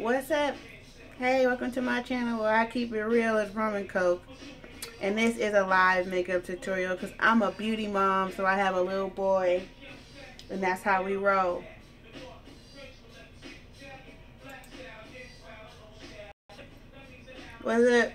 What's up? Hey, welcome to my channel where I keep it real as rum and coke. And this is a live makeup tutorial because I'm a beauty mom, so I have a little boy. And that's how we roll. What's up?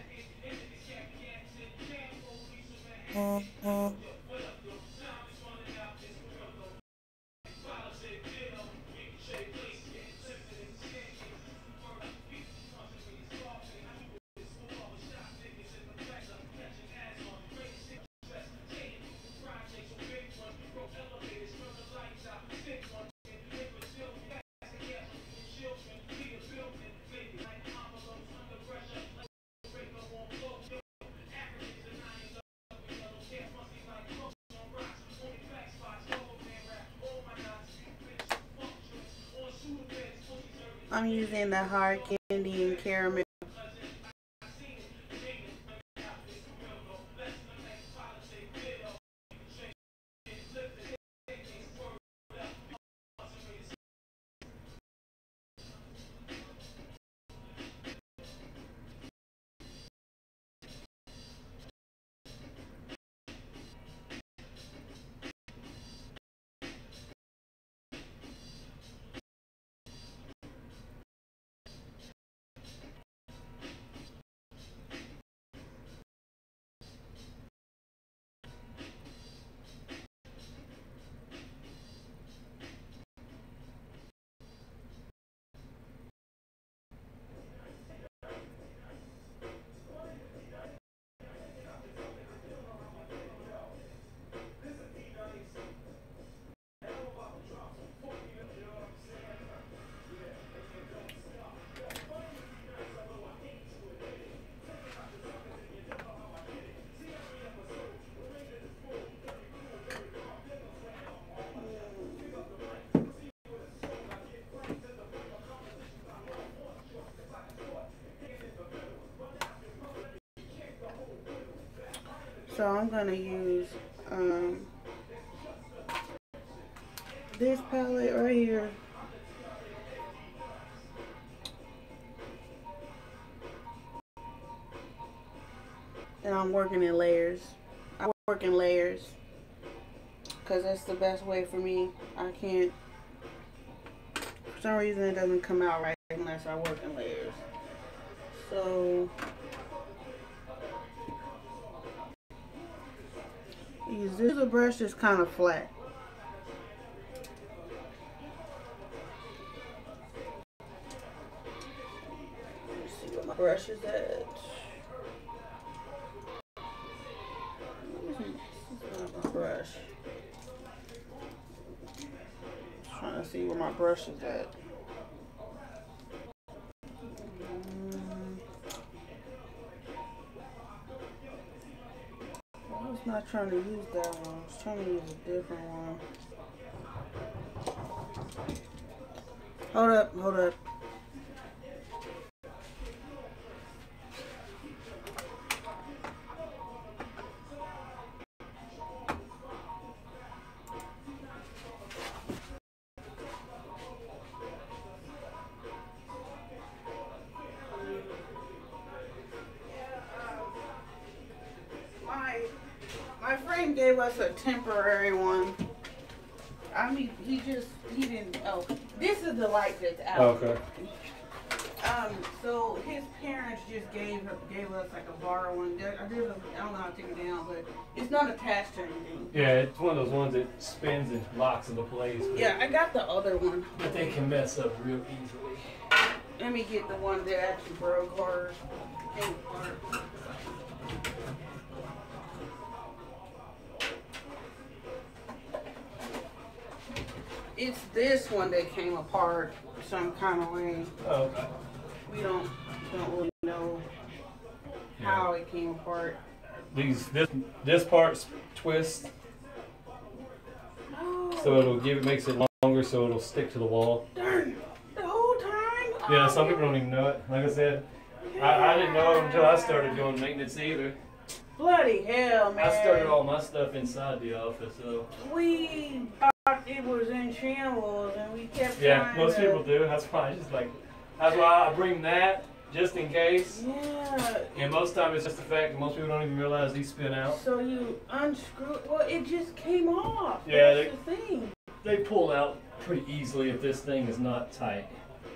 I'm using the hard candy and caramel. So I'm going to use this palette right here. And I'm working in layers. I work in layers because that's the best way for me. I can't, for some reason it doesn't come out right unless I work in layers. So use this brush that's kind of flat. Let's see where my brush is at. This is not my brush. Just trying to see where my brush is at. I was not trying to use that one. I was trying to use a different one. Hold up, hold up. My friend gave us a temporary one. I mean, he didn't, oh, this is the light that's out. Okay. So his parents just gave us like a borrow one. I don't know how to take it down, but it's not attached to anything. Yeah, it's one of those ones that spins and locks into place. Yeah, I got the other one. But they can mess up real easily. Let me get the one that actually broke or came apart. It's this one that came apart some kind of way. Oh, okay. We don't really know how it came apart. This part's twist, so makes it longer, so it'll stick to the wall. Darn, the whole time. Yeah, some people don't even know it. Like I said, I didn't know it until I started doing maintenance either. Bloody hell, man! I started all my stuff inside the office, so. We thought it was in shambles, and we kept Yeah, trying most to... people do. That's why I just like, That's why I bring that just in case. Yeah. And most time it's just the fact that most people don't even realize these spin out. So you unscrew. Well, it just came off. Yeah, That's the thing. They pull out pretty easily if this thing is not tight.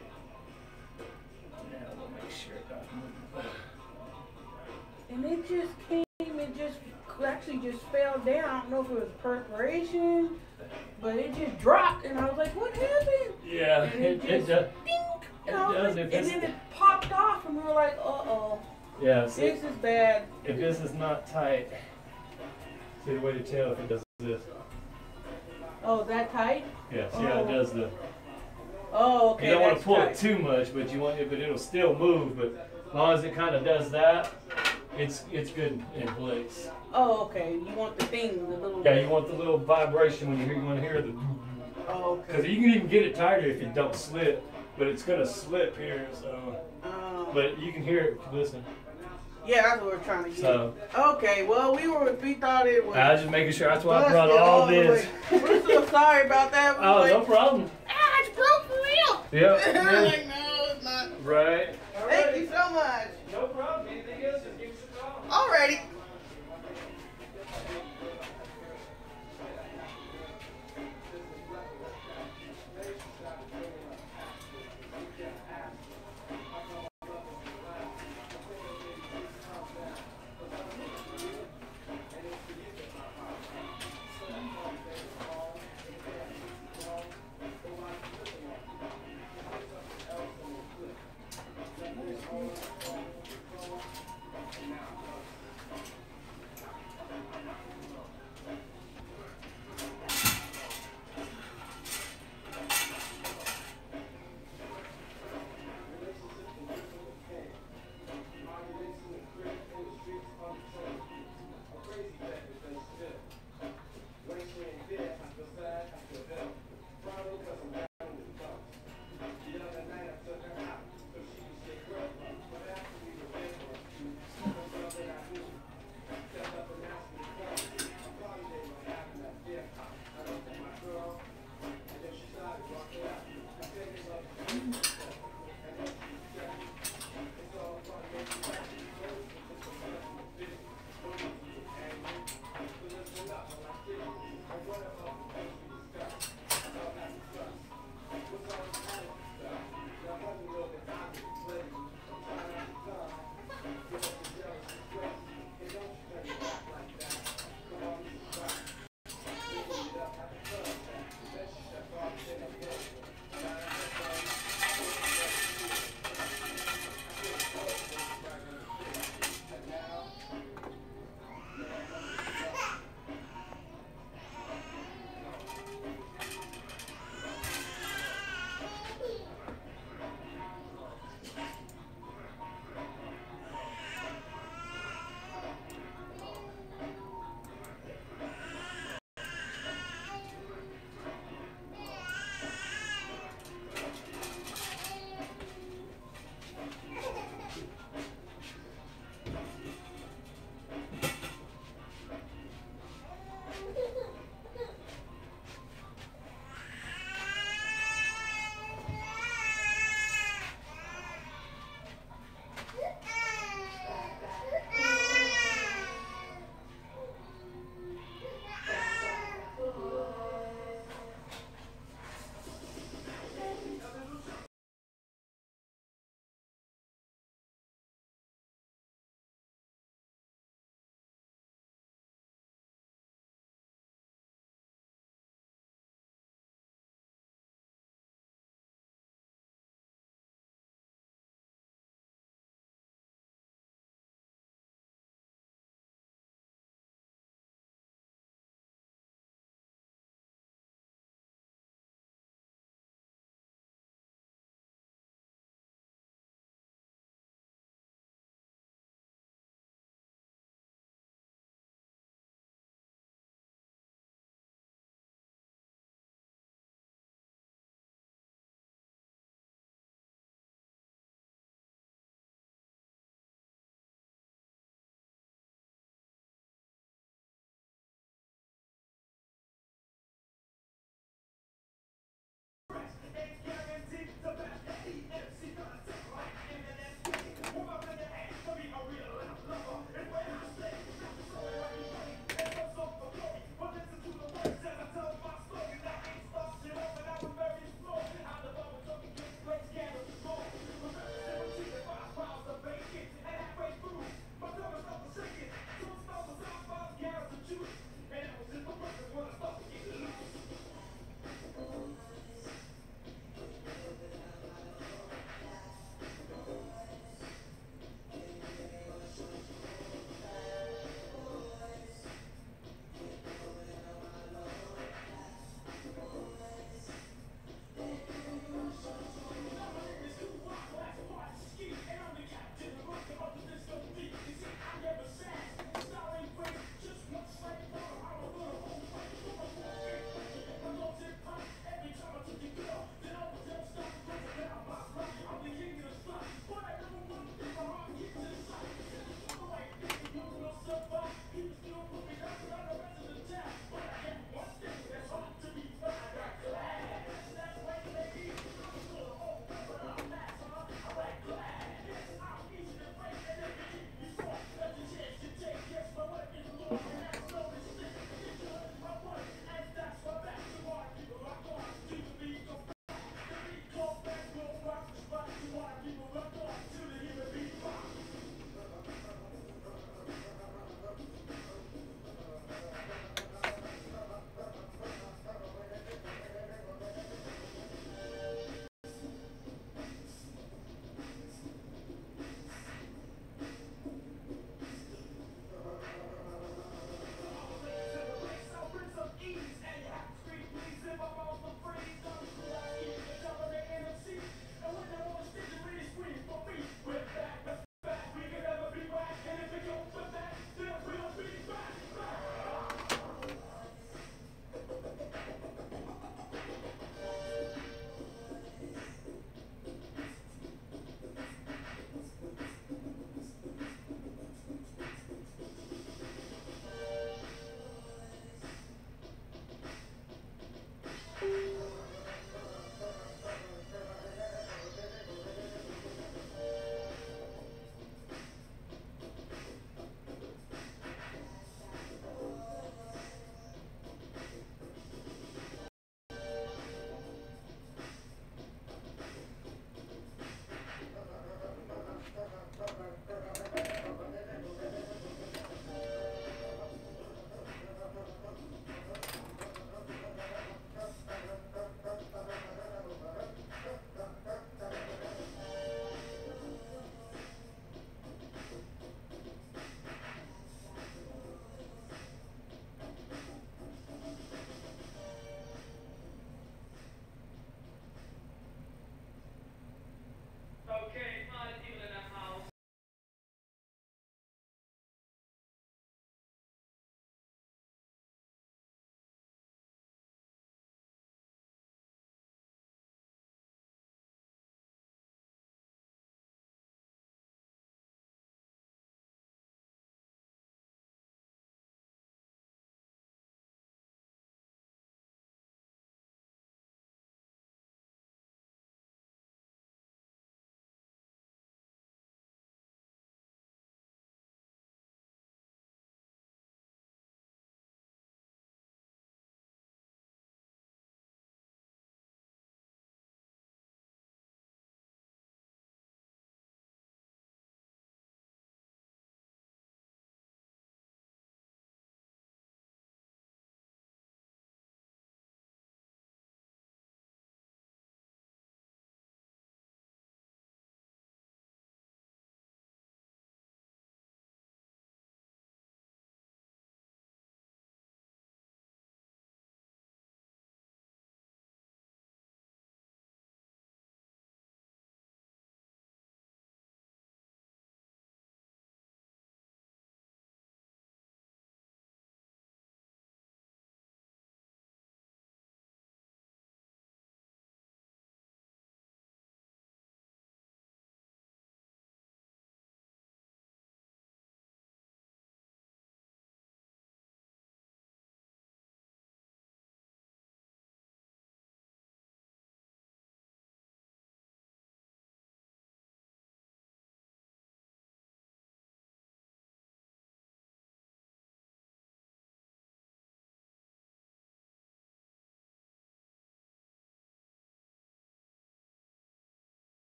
Now we'll make sure it doesn't move. And it just came. It just actually just fell down. I don't know if it was perspiration, but it just dropped, and I was like, "What happened?" Yeah, and it does. Dink, It and, does. like, and then it popped off, and we were like, "Uh-oh, Yeah, see, this is bad." if this is not tight, see the way to tell if it does this. Oh, that tight? Yeah, see how it does the. Oh, okay. You don't want that's to pull tight. it too much, but you want it, but it'll still move. But as long as it kind of does that, it's good in place. Oh, okay. You want the thing, the little. Yeah, you want the little vibration when you want to hear the. Oh, okay. Because you can even get it tighter if it don't slip, but it's gonna slip here. So, but you can hear it if you listen. Yeah, that's what we're trying to get. So, okay, well, we thought it was. I was just making sure. That's why I brought all this. We're so sorry about that. Oh, no problem. It's broke for real. Yep. I'm like, no, it's not. Right. Thank you so much. No problem. Anything else? Just give us a call. Alrighty.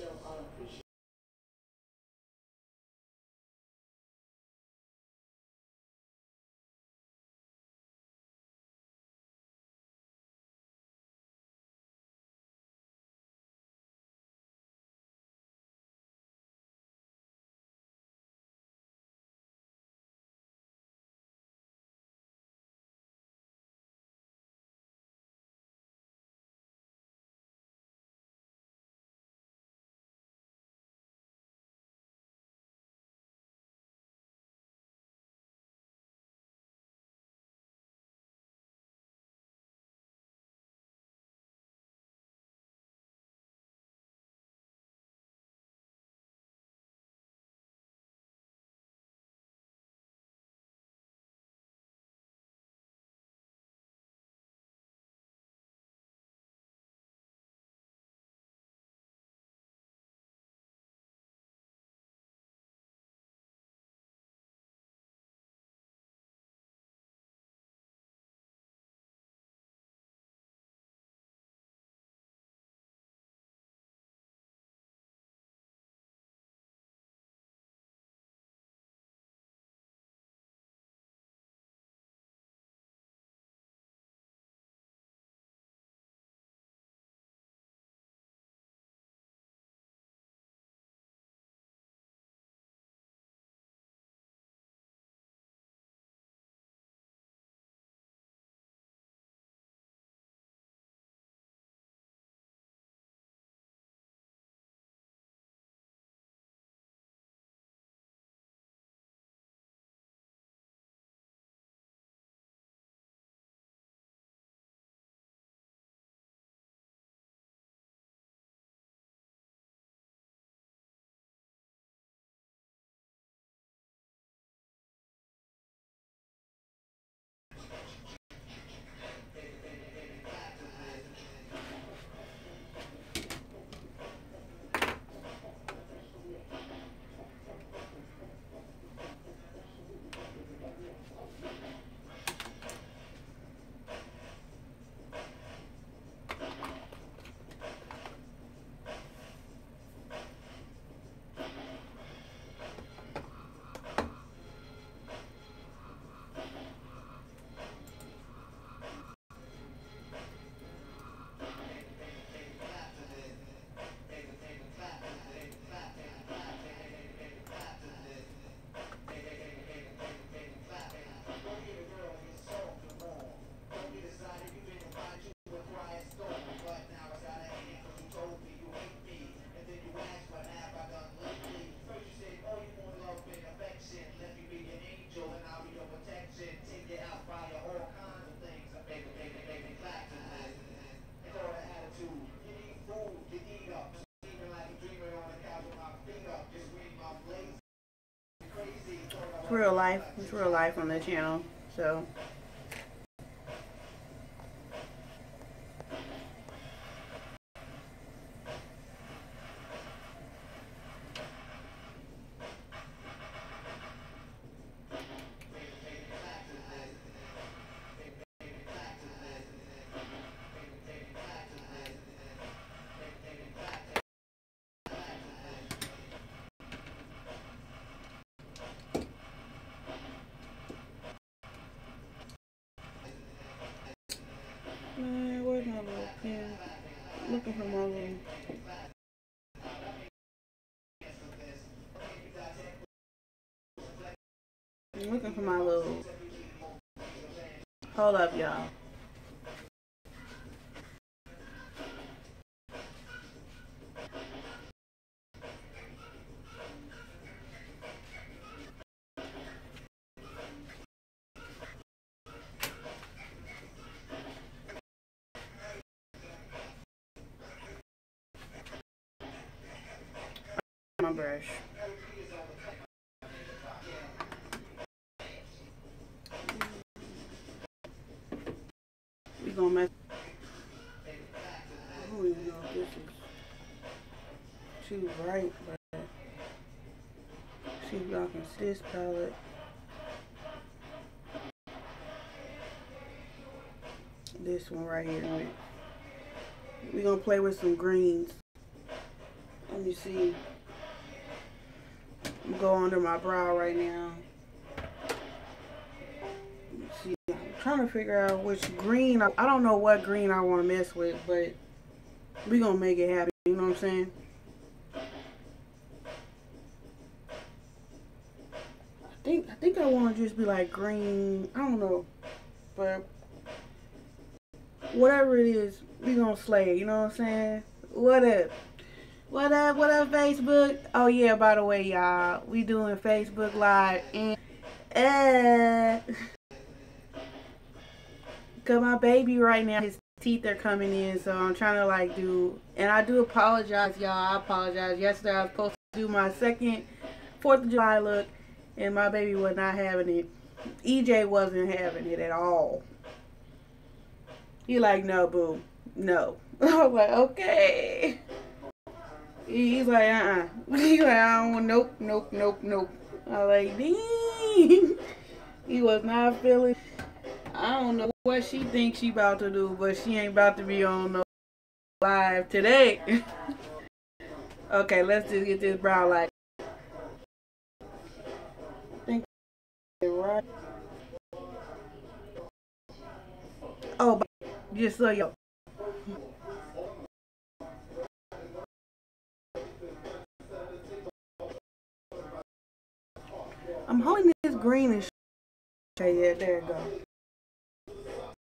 It's real life. It's real life on the channel. So man, where's my little pen? Looking for my little. I'm looking for my little. Hold up, y'all. My brush. We gonna mess. I don't even know if this is too bright, but see if y'all can see this palette. This one right here. We gonna play with some greens Let me see. I'm going under my brow right now. Let's see. I'm trying to figure out which green. I don't know what green I want to mess with, but we gonna make it happen. You know what I'm saying? I think I want to just be like green. I don't know, but whatever it is, we gonna slay it. You know what I'm saying? What up? What up? What up, Facebook? Oh yeah, by the way, y'all, we doing Facebook Live and cause my baby right now, his teeth are coming in, so I'm trying to like do. And I do apologize, y'all. I apologize. Yesterday I was supposed to do my second 4th of July look, and my baby was not having it. EJ wasn't having it at all. He like, no, boo, no. I was like, okay. He's like, He's like, I don't want, nope. I was like, dang. He was not feeling. I don't know what she thinks she about to do, but she ain't about to be on no live today. Okay, let's just get this brow light. Think right. Oh, just so y'all. I'm holding this greenish. Okay, yeah, there it goes.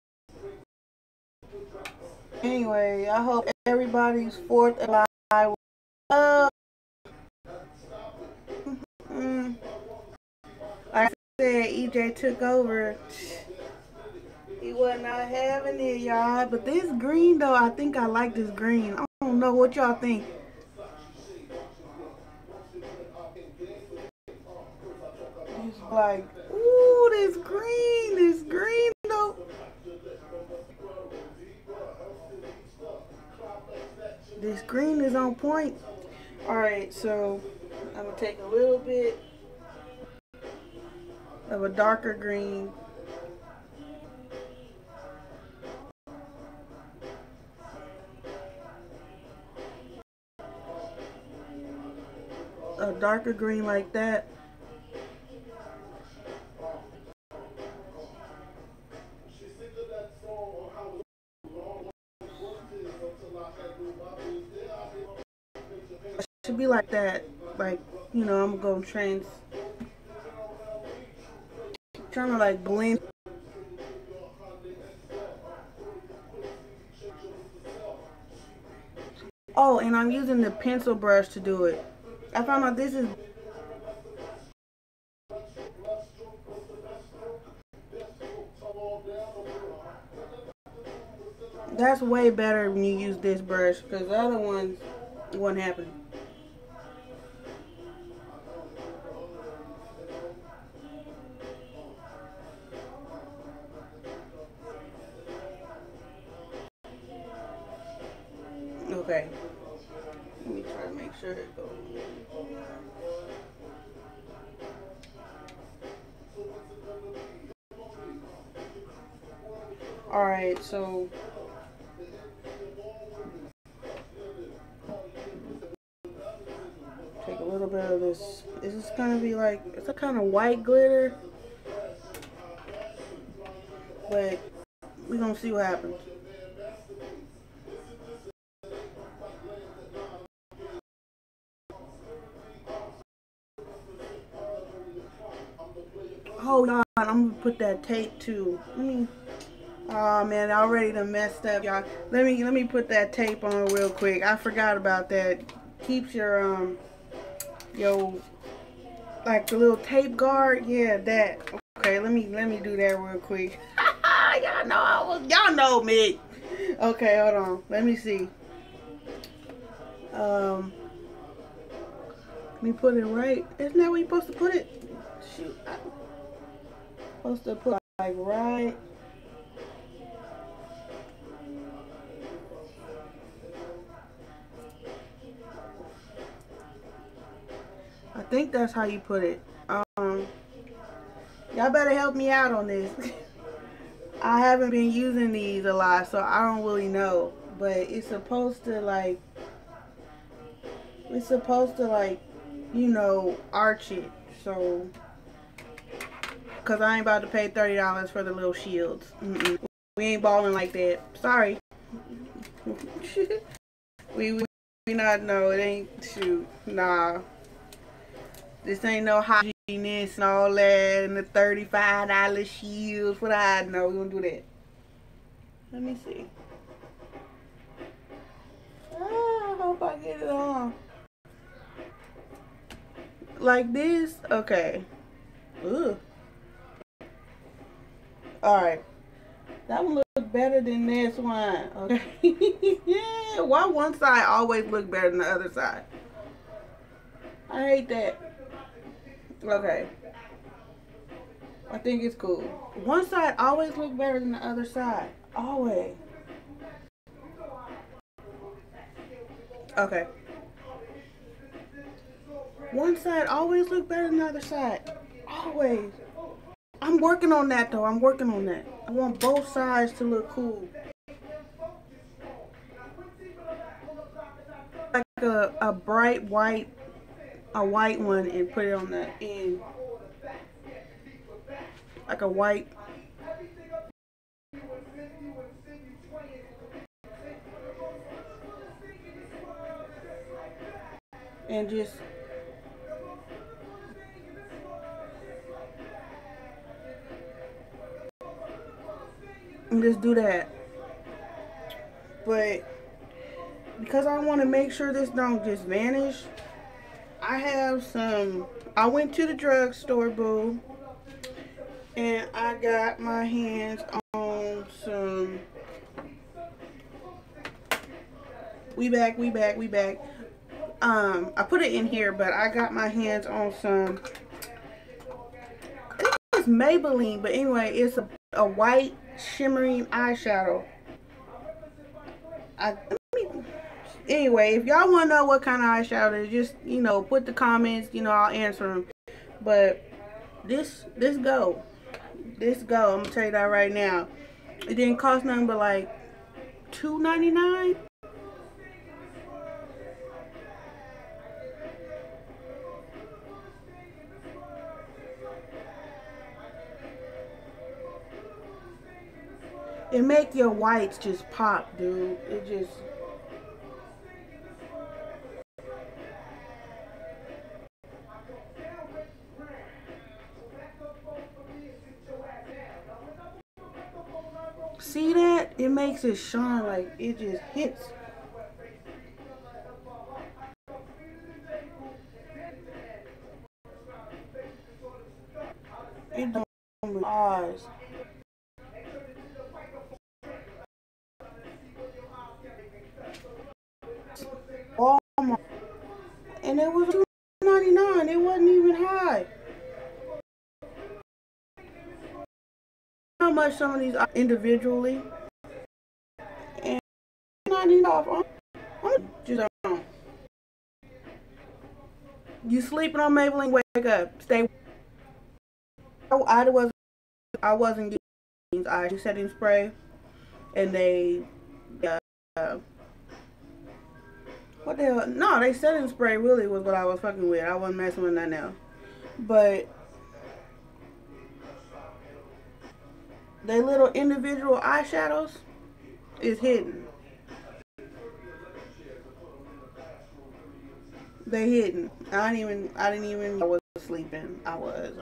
Anyway, I hope everybody's 4th of July. Like I said, EJ took over. He was not having it, y'all. But this green, though, I think I like this green. I don't know what y'all think. It's like, ooh, this green, though. This green is on point. Alright, so I'm going to take a little bit of a darker green. A darker green like that. Should be like that, like, you know, I'm gonna trying to like blend. Oh, and I'm using the pencil brush to do it. I found out this is that's way better when you use this brush, because the other ones wasn't happening. Okay. Let me try to make sure it goes. Alright, so take a little bit of this. This is gonna be like, it's a kind of white glitter, but we're gonna see what happens. Hold on, I'm gonna put that tape too. Oh man, I already done messed up, y'all. Let me put that tape on real quick. I forgot about that. Keeps your like the little tape guard. Yeah, that. Okay, let me do that real quick. Y'all know me. Okay, hold on. Let me see. Let me put it right. Isn't that where you're supposed to put it? Shoot. I'm supposed to put like right. I think that's how you put it. Y'all better help me out on this. I haven't been using these a lot, so I don't really know. But it's supposed to like It's supposed to, like, you know, arch it. So, because I ain't about to pay $30 for the little shields. We ain't balling like that. Sorry. we not, no, it ain't, shoot. Nah. This ain't no hygienist and all that and the $35 shields. What I know. We don't do that. Let me see. I hope I get it on. Like this? Okay. Ugh. Alright. That one look better than this one. Okay. Yeah. Why one side always look better than the other side? I hate that. Okay. I think it's cool. One side always look better than the other side. Always. Okay. One side always look better than the other side. Always. I'm working on that though. I'm working on that. I want both sides to look cool. Like a bright white, a white one and put it on the end. Like a white. And just do that. But because I want to make sure this don't just vanish, I have some, I went to the drugstore, boo, and I got my hands on some, we back. I put it in here, but I got my hands on some, I think it's Maybelline, but anyway, it's a white shimmering eyeshadow. Anyway, if y'all want to know what kind of eyeshadow it is, just, you know, put the comments, you know, I'll answer them. But this go. I'm gonna tell you that right now. It didn't cost nothing but like $2.99. It make your whites just pop, dude. It just, see that? It makes it shine, like it just hits. It don't with eyes. Walmart. And it was $2.99. It wasn't even high. How much some of these are individually? And $99. I'm just don't. You sleeping on Maybelline? Wake up. Stay. I wasn't using eye setting spray, and they what the hell? No, they setting spray really was what I was fucking with. I wasn't messing with nothing else. But they little individual eyeshadows is hidden. They hidden. I didn't even I was sleeping. I was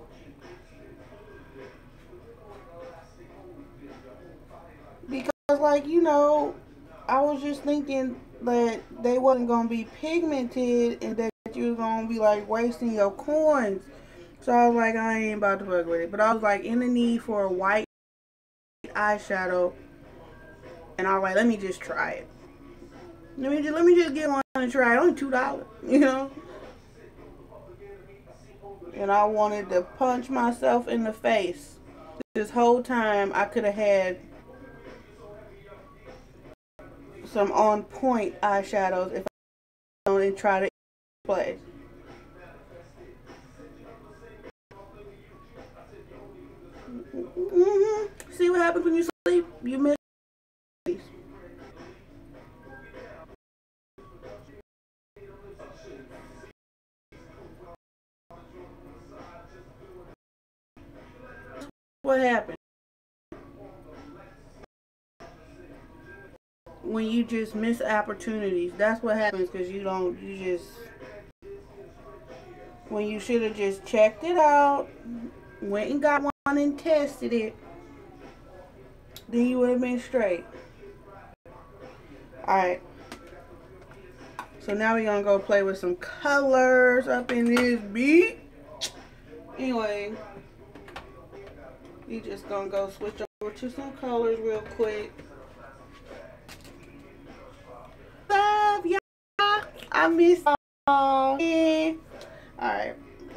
because, like, you know, I was just thinking that they wasn't gonna be pigmented and that you was gonna be like wasting your coins. So I was like, I ain't about to fuck with it. But I was like in the need for a white eyeshadow, and I was like, let me just try it. Let me just get one and try it. Only $2, you know. And I wanted to punch myself in the face. This whole time I could have had some on point eyeshadows if I don't try to play. See what happens when you sleep? You miss. what happens when you just miss opportunities. That's what happens because when you should have just checked it out, went and got one and tested it, then you would have been straight. Alright. So now we're gonna go play with some colors up in this beat. Anyway, you just gonna go switch over to some colors real quick. Love y'all. I miss y'all. Yeah. Alright.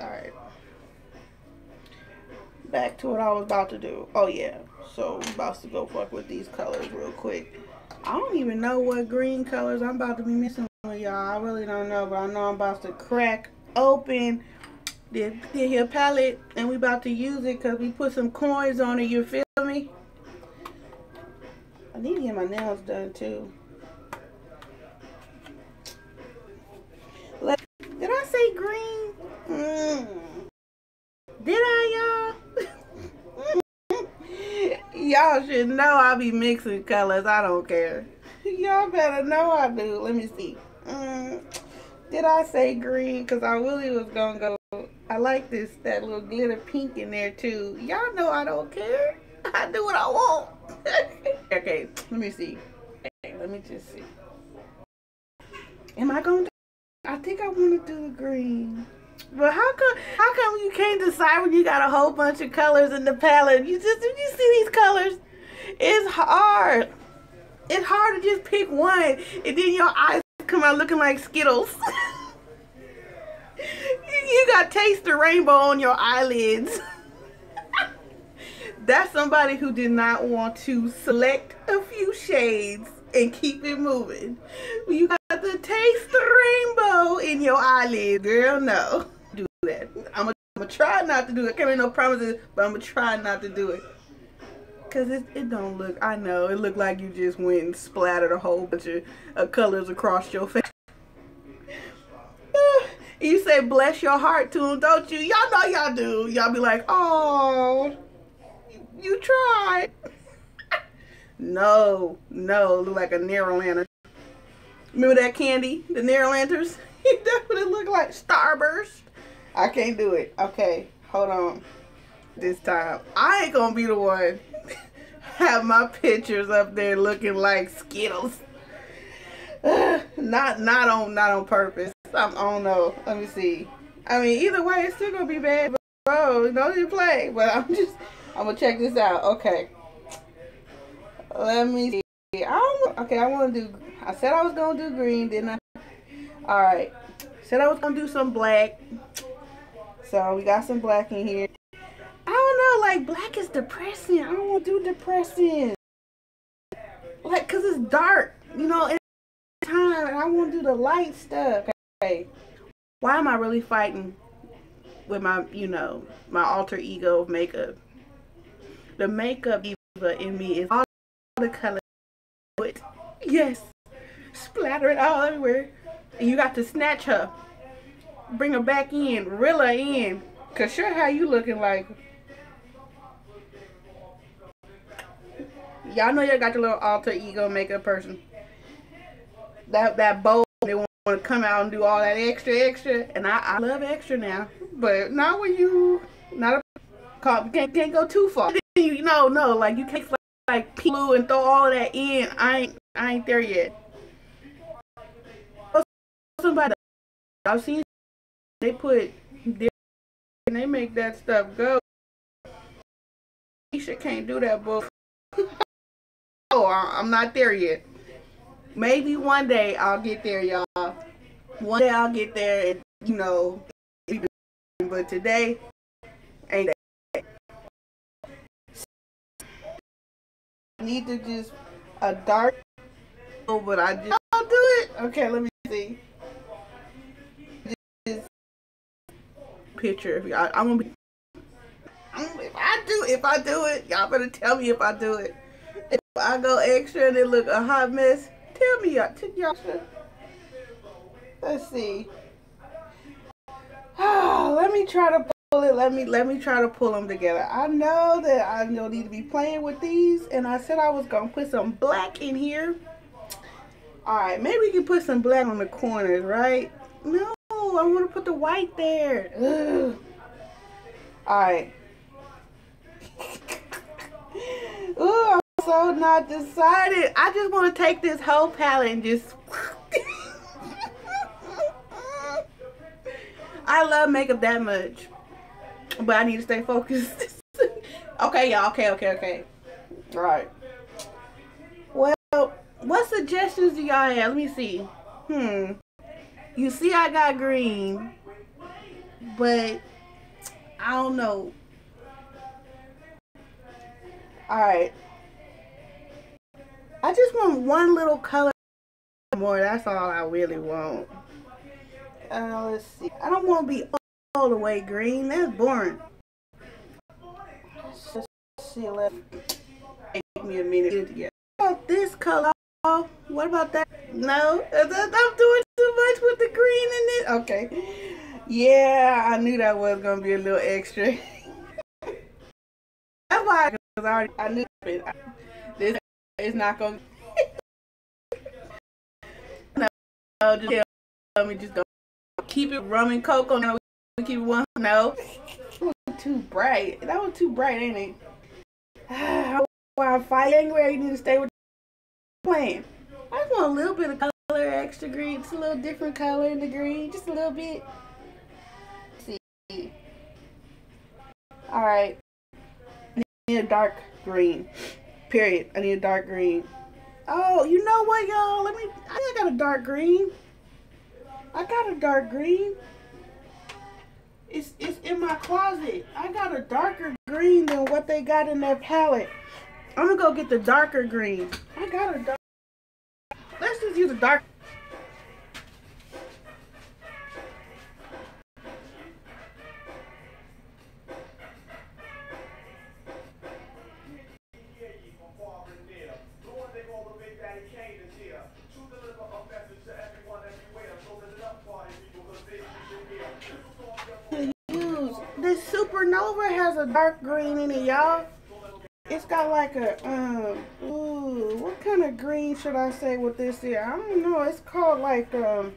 Back to what I was about to do. Oh yeah. So I'm about to go fuck with these colors real quick. I don't even know what green colors I'm about to be missing with y'all. I really don't know, but I know I'm about to crack open this here palette and we about to use it because we put some coins on it, you feel me? I need to get my nails done too. Did I say green? Did I, y'all? Y'all should know I be mixing colors. I don't care. Y'all better know I do. Let me see. Did I say green? Because I really was going to go. I like that little glitter pink in there too. Y'all know I don't care. I do what I want. Okay, let me see. Okay, let me just see. Am I going to? I think I want to do the green. But how come you can't decide when you got a whole bunch of colors in the palette? When you see these colors, it's hard. It's hard to just pick one and then your eyes come out looking like Skittles. You got taste the rainbow on your eyelids. That's somebody who did not want to select a few shades and keep it moving. You got to taste the rainbow in your eyelid. Girl, no. Do that. I'm gonna try not to do it. Can't make no promises, but I'm gonna try not to do it. Cause it don't look, I know, it look like you just went and splattered a whole bunch of colors across your face. You say bless your heart to them, don't you? Y'all know y'all do. Y'all be like, oh, you tried. No, look like a narrow lantern. Remember that candy? The narrow lanterns? That's what it looked like. Starburst. I can't do it. Okay, hold on. This time, I ain't gonna be the one have my pictures up there looking like Skittles. Not on purpose. I don't know. Let me see. I mean, either way, it's still gonna be bad. Bro, don't you play. But I'm gonna check this out. Okay. Let me see. I said I was gonna do green, didn't I? Alright. Said I was gonna do some black. So we got some black in here. I don't know, like black is depressing. I don't want to do depressing. Like, cause it's dark. You know, it's time and I want to do the light stuff. Okay. Why am I really fighting with my, my alter ego of makeup? The makeup diva in me is all the color. Yes. Splatter it all everywhere. And you got to snatch her. Bring her back in. Reel her in. Cause sure how you looking like. Y'all know y'all got the little alter ego makeup person. That bold, they want to come out and do all that extra. And I love extra now. But not when you, can't go too far. No, like you can't like glue and throw all of that in. I ain't there yet. Somebody I've seen they put and they make that stuff go. Mesha can't do that, but oh, I'm not there yet. Maybe one day I'll get there, y'all. One day I'll get there, and but today ain't that. I need to just a dark, but I just don't do it. Okay, let me see. Just picture. I'm gonna be. If I do it, y'all better tell me if I do it. If I go extra and it look a hot mess, tell me y'all. Let's see. Let me try to Let me try to pull them together. I know that I don't need to be playing with these, and I said I was gonna put some black in here. All right, maybe we can put some black on the corners, right? No, I want to put the white there. Ugh. All right. Ooh, I'm so not decided. I just want to take this whole palette and just. I love makeup that much, but I need to stay focused. Okay, y'all. Okay. All right. Well, what suggestions do y'all have? Let me see. You see, I got green, but I don't know. All right. I just want one little color more. That's all I really want. Let's see. I don't want to be all the way green. That's boring. Let's see. Let's take me a minute to get. What about this color? What about that? No, I'm doing too much with the green in it. Okay. Yeah, I knew that was gonna be a little extra. That's why I knew it. This is not gonna. No, just tell me just don't keep it rum and coke on. We keep it one. No, that was too bright. That was too bright, ain't it? Why I'm fighting where you need to stay with the plan. I just want a little bit of color, extra green. It's a little different color in the green, just a little bit. Let's see. All right. I need a dark green. Period. I need a dark green. Oh, you know what, y'all? I got a dark green. I got a dark green. It's in my closet. I got a darker green than what they got in their palette. I'm gonna go get the darker green. I got a dark. Let's just use a dark. This supernova has a dark green in it, y'all. It's got like a ooh, what kind of green should I say with this here? I don't know. It's called like what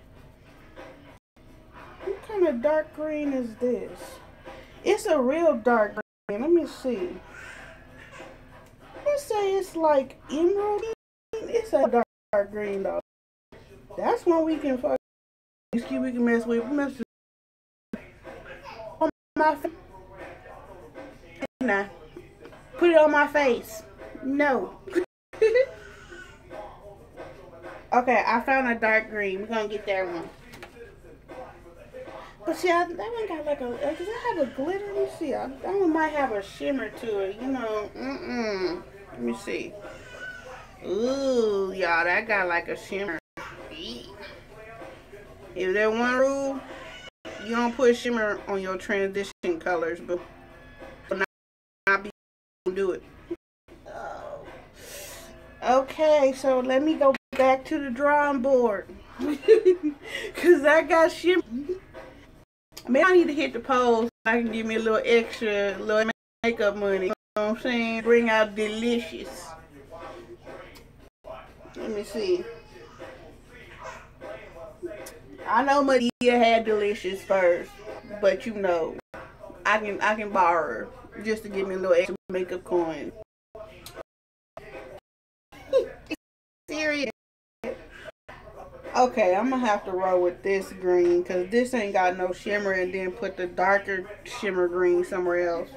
kind of dark green is this? It's a real dark green. Let me see. Let's say it's like emerald green. It's a dark green though. That's one we can fuck. We can mess with. On my face. Nah. Put it on my face. No. Okay, I found a dark green. We're gonna get that one. But see, that one got like does it have a glitter? Let me see. That one might have a shimmer to it. You know, Let me see. Ooh, y'all, that got like a shimmer. If there's one rule, you don't put shimmer on your transition colors, but not be do it. Okay, so let me go back to the drawing board. Cause I got shimmer. Maybe I need to hit the pose. I can give me a little extra, little makeup money. You know what I'm saying? Bring out delicious. Let me see. I know Maria had delicious first, but you know, I can borrow her just to give me a little extra makeup coin. Serious. Okay, I'm gonna have to roll with this green because this ain't got no shimmer, and then put the darker shimmer green somewhere else.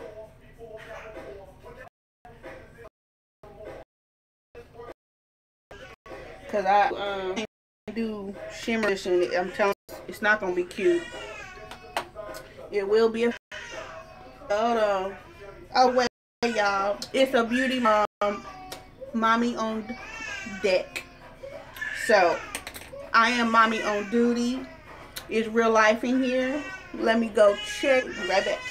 Cause I can't do shimmer in it. I'm telling you, it's not gonna be cute. It will be a. Hold on. Oh wait, y'all. It's a beauty mommy on deck. So I am mommy on duty. It's real life in here. Let me go check. Right back.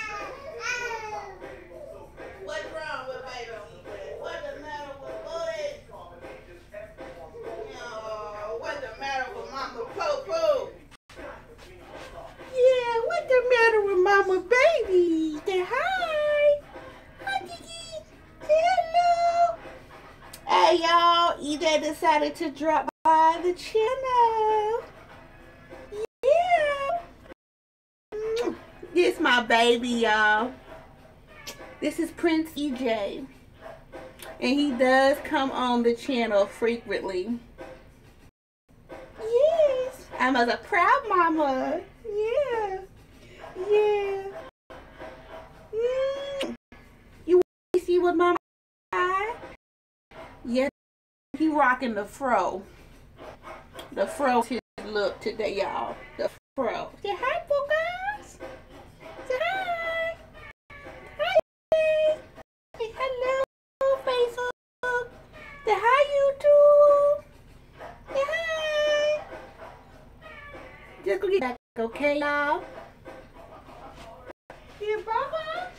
What's wrong with baby? What the matter with boy? Hey y'all, EJ decided to drop by the channel. Yeah. This my baby, y'all. This is Prince EJ. And he does come on the channel frequently. Yes. I'm a proud mama. Yeah. Yeah. You want to see what mama got? Yeah. He rocking the fro. The fro is his look today, y'all. The fro. Say hi, boo guys. Say hi. Hi. Say hello, Facebook. Say hi, YouTube. Say hi. Just go get back, okay, y'all? Yeah, Baba.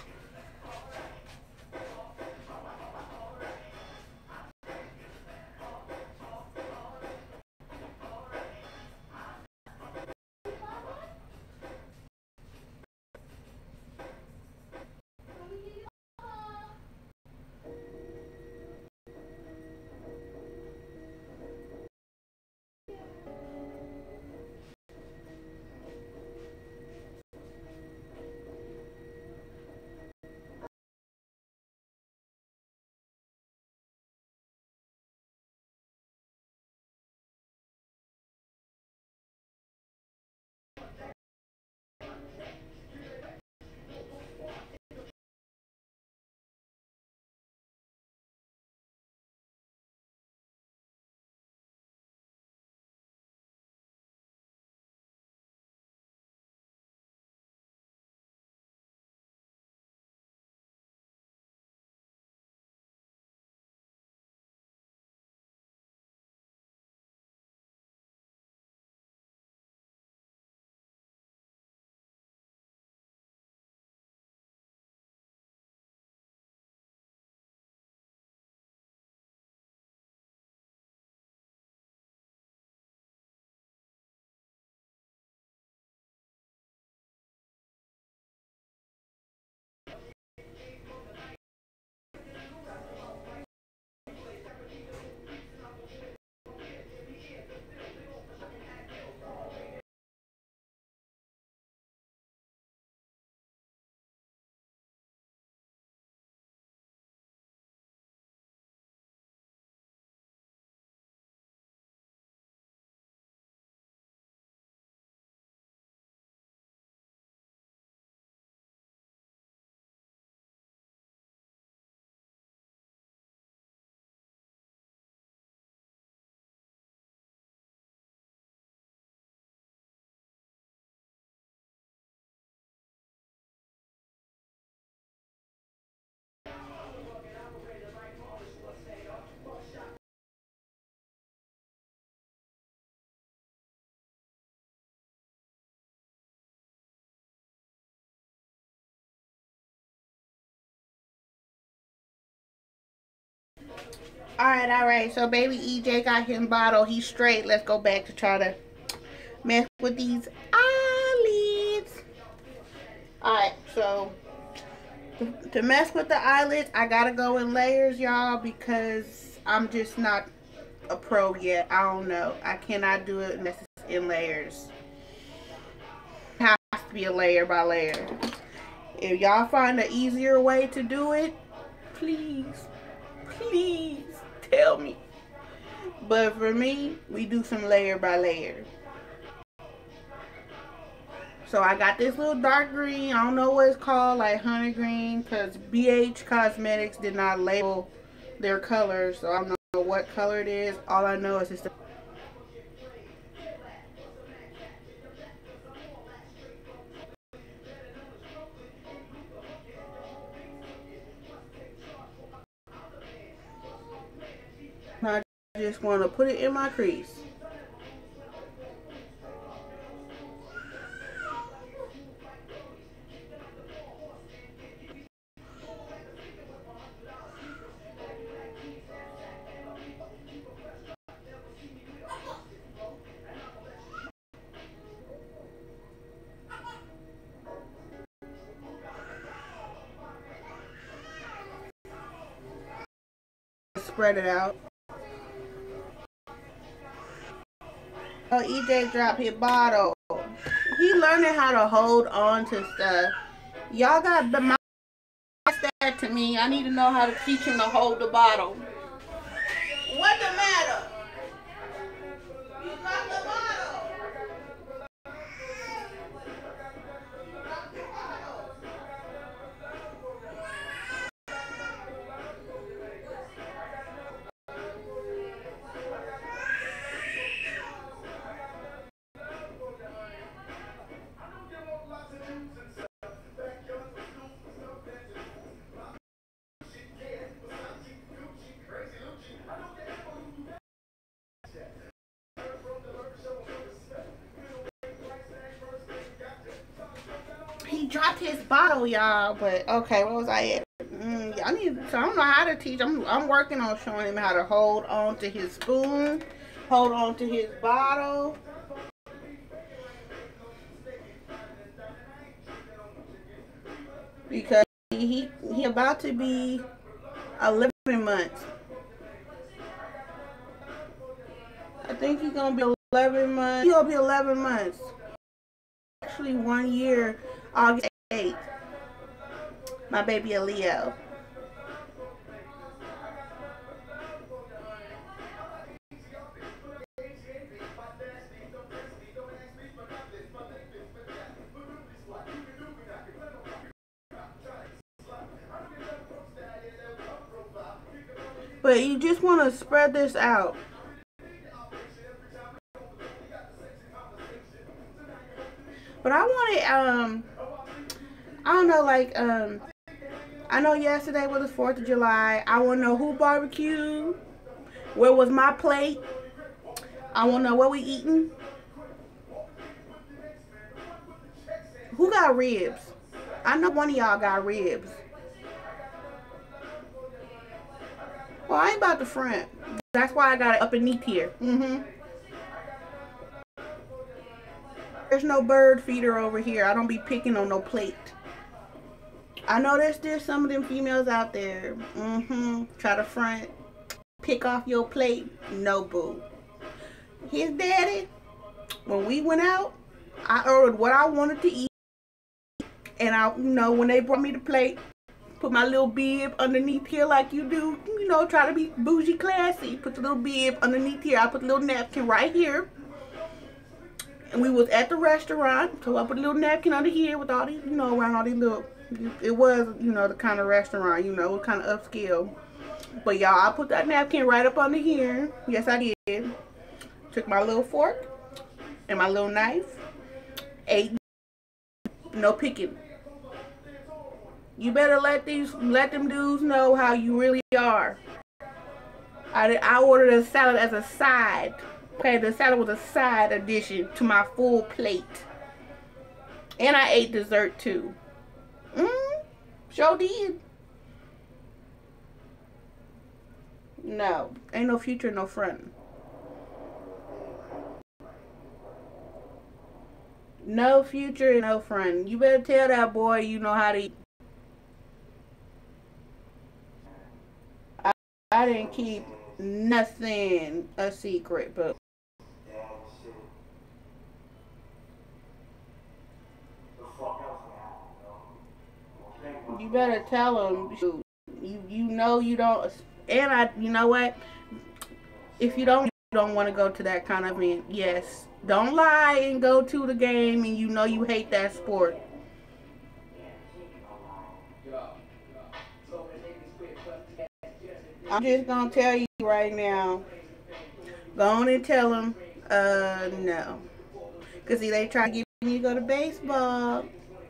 Alright. So baby EJ got him bottle. He's straight. Let's go back to try to mess with these eyelids. Alright, so to mess with the eyelids, I gotta go in layers, y'all, because I'm just not a pro yet. I don't know. I cannot do it in layers. It has to be a layer by layer. If y'all find an easier way to do it, please tell me. But for me, we do some layer by layer. So I got this little dark green. I don't know what it's called, like honey green, because BH Cosmetics did not label their colors. So I don't know what color it is. All I know is it's the I just want to put it in my crease. Spread it out. Oh, EJ dropped his bottle. He learning how to hold on to stuff. Y'all got the that to me. I need to know how to teach him to hold the bottle. What the matter? You dropped the bottle. He dropped his bottle, y'all. But okay, what was I at? I need. So I don't know how to teach. I'm working on showing him how to hold on to his spoon, hold on to his bottle. Because he about to be 11 months. I think he's gonna be 11 months. He'll be 11 months. Actually, 1 year, August 8th. My baby Ello. But you just want to spread this out. But I wanted, I don't know, like, I know yesterday was the 4th of July. I want to know who barbecued. Where was my plate? I want to know what we eating. Who got ribs? I know one of y'all got ribs. Well, I ain't about the front. That's why I got it up beneath here. There's no bird feeder over here. I don't be picking on no plate. I know there's some of them females out there. Try to front. Pick off your plate. No, boo. His daddy, when we went out, I ordered what I wanted to eat. And I, when they brought me the plate, put my little bib underneath here like you do. Try to be bougie classy. Put the little bib underneath here. I put the little napkin right here. And we was at the restaurant. So I put a little napkin under here with all these, around all these little, it was, the kind of restaurant, it was kind of upscale. But y'all, I put that napkin right up under here. Yes, I did. Took my little fork and my little knife. Ate. No picking. You better let them dudes know how you really are. I ordered a salad as a side. Okay, the salad was a side addition to my full plate. And I ate dessert too. Sure did. No, ain't no future, no front. No future and no front. You better tell that boy you know how to eat. I didn't keep nothing a secret, but you better tell him. You know you don't. And you know what? If you don't want to go to that kind of event, yes, don't lie and go to the game and you hate that sport. I'm just gonna tell you right now. Go on and tell them, no. Cause see, they try to get me to go to baseball.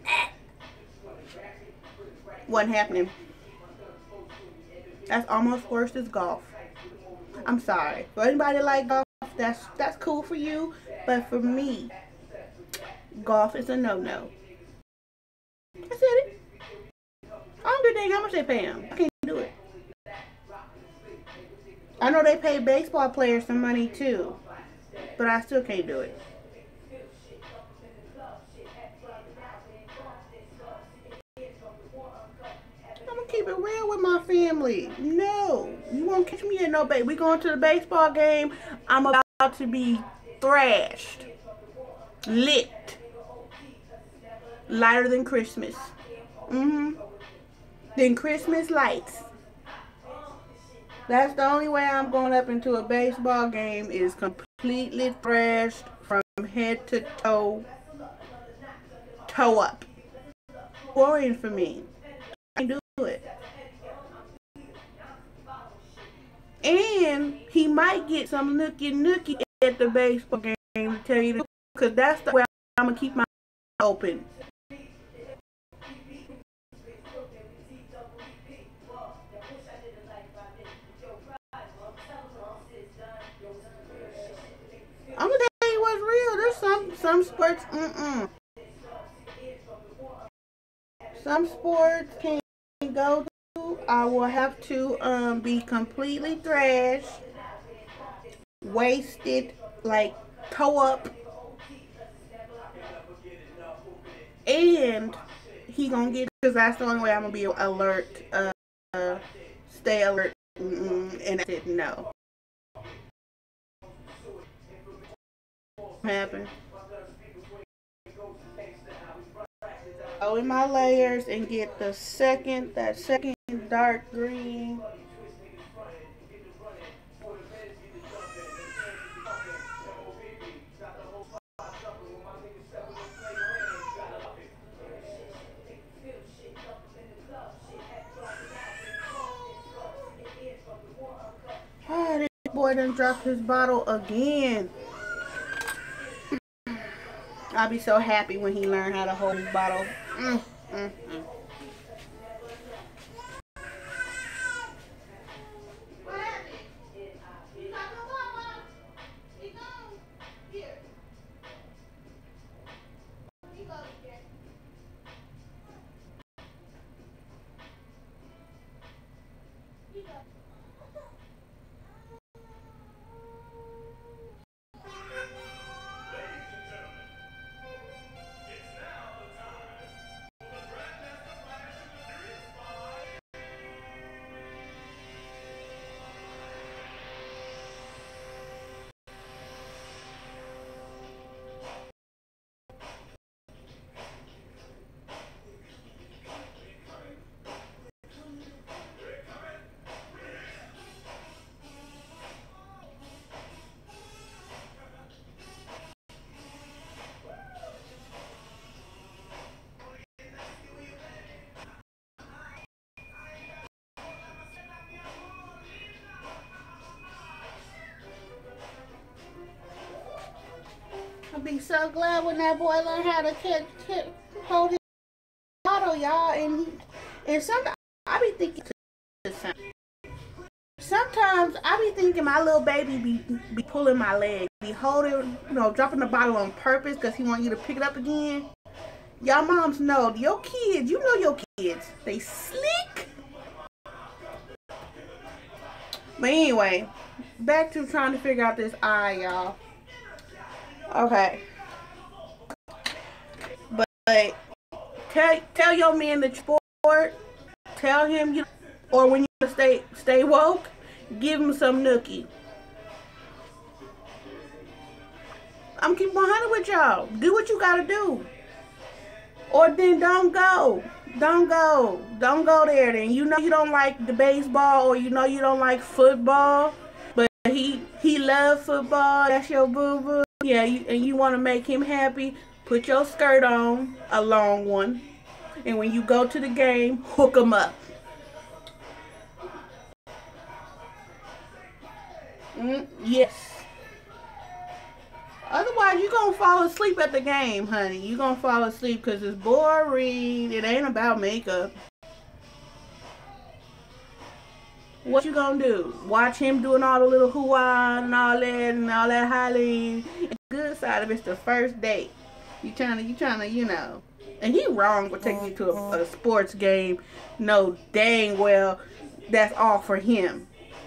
Wasn't happening. That's almost worse as golf. I'm sorry. For anybody that like golf, that's cool for you. But for me, golf is a no-no. That's it. I don't give a dang how much they pay them. I can't do it. I know they pay baseball players some money too, but I still can't do it. I'm gonna keep it real with my family. No, you won't catch me at no base. We going to the baseball game. I'm about to be thrashed, licked, lighter than Christmas. Than Christmas lights. That's the only way I'm going up into a baseball game, is completely thrashed from head to toe up. Boring for me. I can do it. And he might get some nookie at the baseball game, to tell you the truth, because that's the way I'm going to keep my eyes open. I'm gonna tell you what's real. There's some sports, some sports can't go to. I will have to be completely thrashed, wasted, like toe up, and he gonna get, because that's the only way I'm gonna be alert, stay alert, and I said no. Happen. Go in my layers and get that second dark green. Oh, this boy done dropped his bottle again. I'll be so happy when he learned how to hold his bottle. I'll be so glad when that boy learned how to hold his bottle, y'all. And sometimes I be thinking, sometimes I be thinking my little baby be pulling my leg, be holding, dropping the bottle on purpose because he want you to pick it up again. Y'all moms know, your kids, your kids, they slick. But anyway, back to trying to figure out this eye, y'all. Okay. But tell your man the sport. Tell him or when you stay woke, give him some nookie. I'm keeping 100 with y'all. Do what you gotta do. Or then don't go. Don't go there then. You don't like the baseball, or you don't like football, but he loves football. That's your boo-boo. Yeah, and you want to make him happy, put your skirt on, a long one. And when you go to the game, hook him up. Yes. Otherwise, you're going to fall asleep at the game, honey. You're going to fall asleep because it's boring. It ain't about makeup. What you going to do? Watch him doing all the little hoo-ah and all that hollering. The good side of it's the first date. You trying to, And he wrong for taking you to a sports game. No, dang well, that's all for him.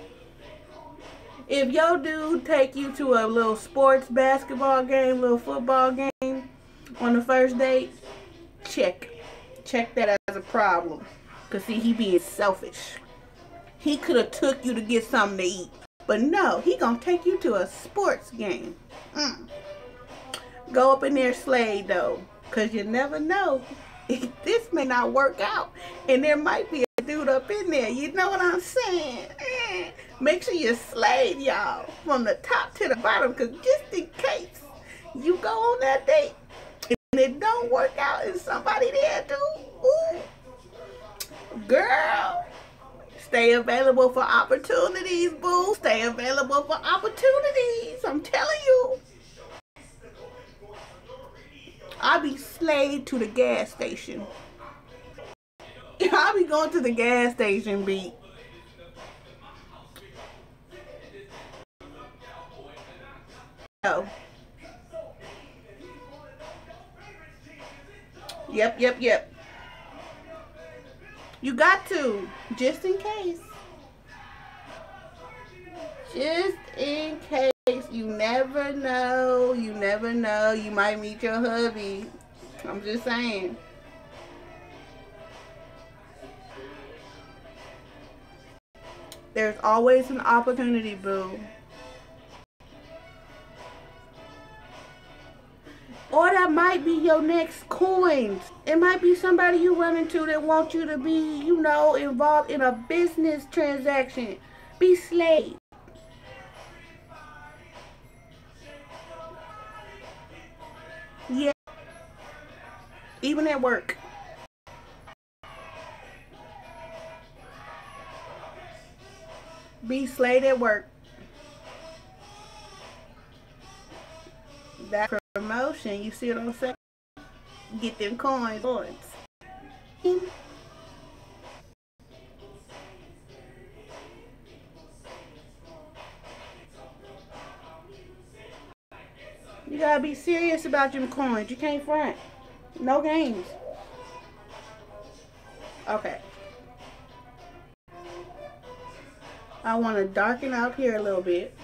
If your dude take you to a little sports basketball game, little football game on the first date, check that as a problem. Because, see, he being selfish. He could have took you to get something to eat. But no, he gonna take you to a sports game. Go up in there, Slade, though, because you never know. This may not work out, and there might be a dude up in there. You know what I'm saying? Make sure you Slade, y'all, from the top to the bottom, because just in case you go on that date and it don't work out and somebody there, dude, ooh, girl, stay available for opportunities, boo. Stay available for opportunities. I'm telling you. I'll be slayed to the gas station. I'll be going to the gas station, beat. Oh. Yep. You got to, just in case. Just in case. You never know. You never know. You might meet your hubby. I'm just saying. There's always an opportunity, boo. Or that might be your next coins. It might be somebody you run into that wants you to be, you know, involved in a business transaction. Be slave. Yeah. Even at work. Be slayed at work. That promotion, you see what I'm saying? Get them coins. You gotta be serious about them coins. You can't front. No games. Okay. I want to darken out here a little bit.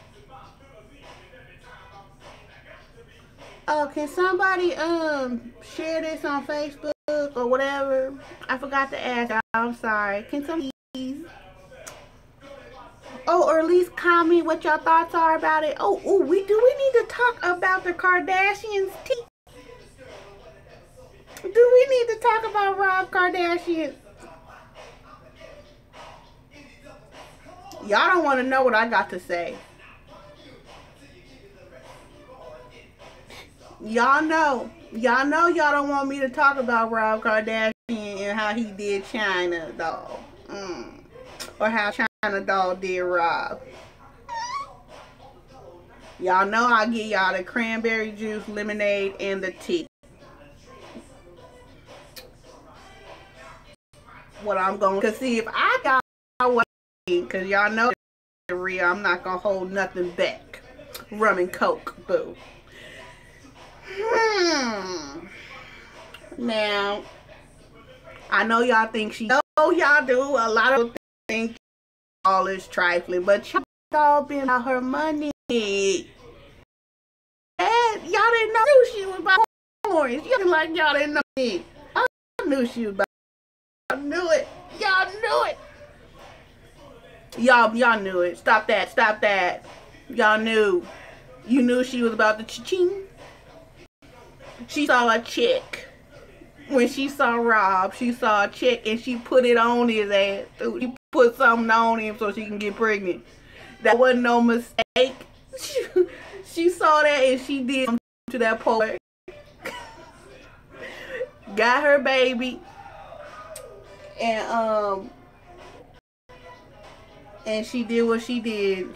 Oh, can somebody share this on Facebook or whatever? I forgot to ask. I'm sorry. Can somebody please? Oh, or at least comment what your thoughts are about it. Oh, we need to talk about the Kardashians' teeth. Do we need to talk about Rob Kardashian? Y'all don't want to know what I got to say. Y'all know y'all don't want me to talk about Rob Kardashian and how he did China doll. Or how China doll did Rob. Y'all know I'll give y'all the cranberry juice, lemonade, and the tea. What I'm going to see if I got what I need, because y'all know real, I'm not going to hold nothing back. Rum and Coke, boo. Now, I know y'all think she, oh, y'all do. A lot of think all is trifling, but y'all all been about her money. And y'all didn't know she was about orange. Y'all like y'all didn't know me. I knew she was about. Y'all knew it. Y'all knew it. Y'all knew it. Stop that. Y'all knew. You knew she was about the cha-ching. She saw a check. When she saw Rob, she saw a check and she put it on his ass. She put something on him so she can get pregnant. That wasn't no mistake. She saw that and she did to that poet. Got her baby. And she did what she did.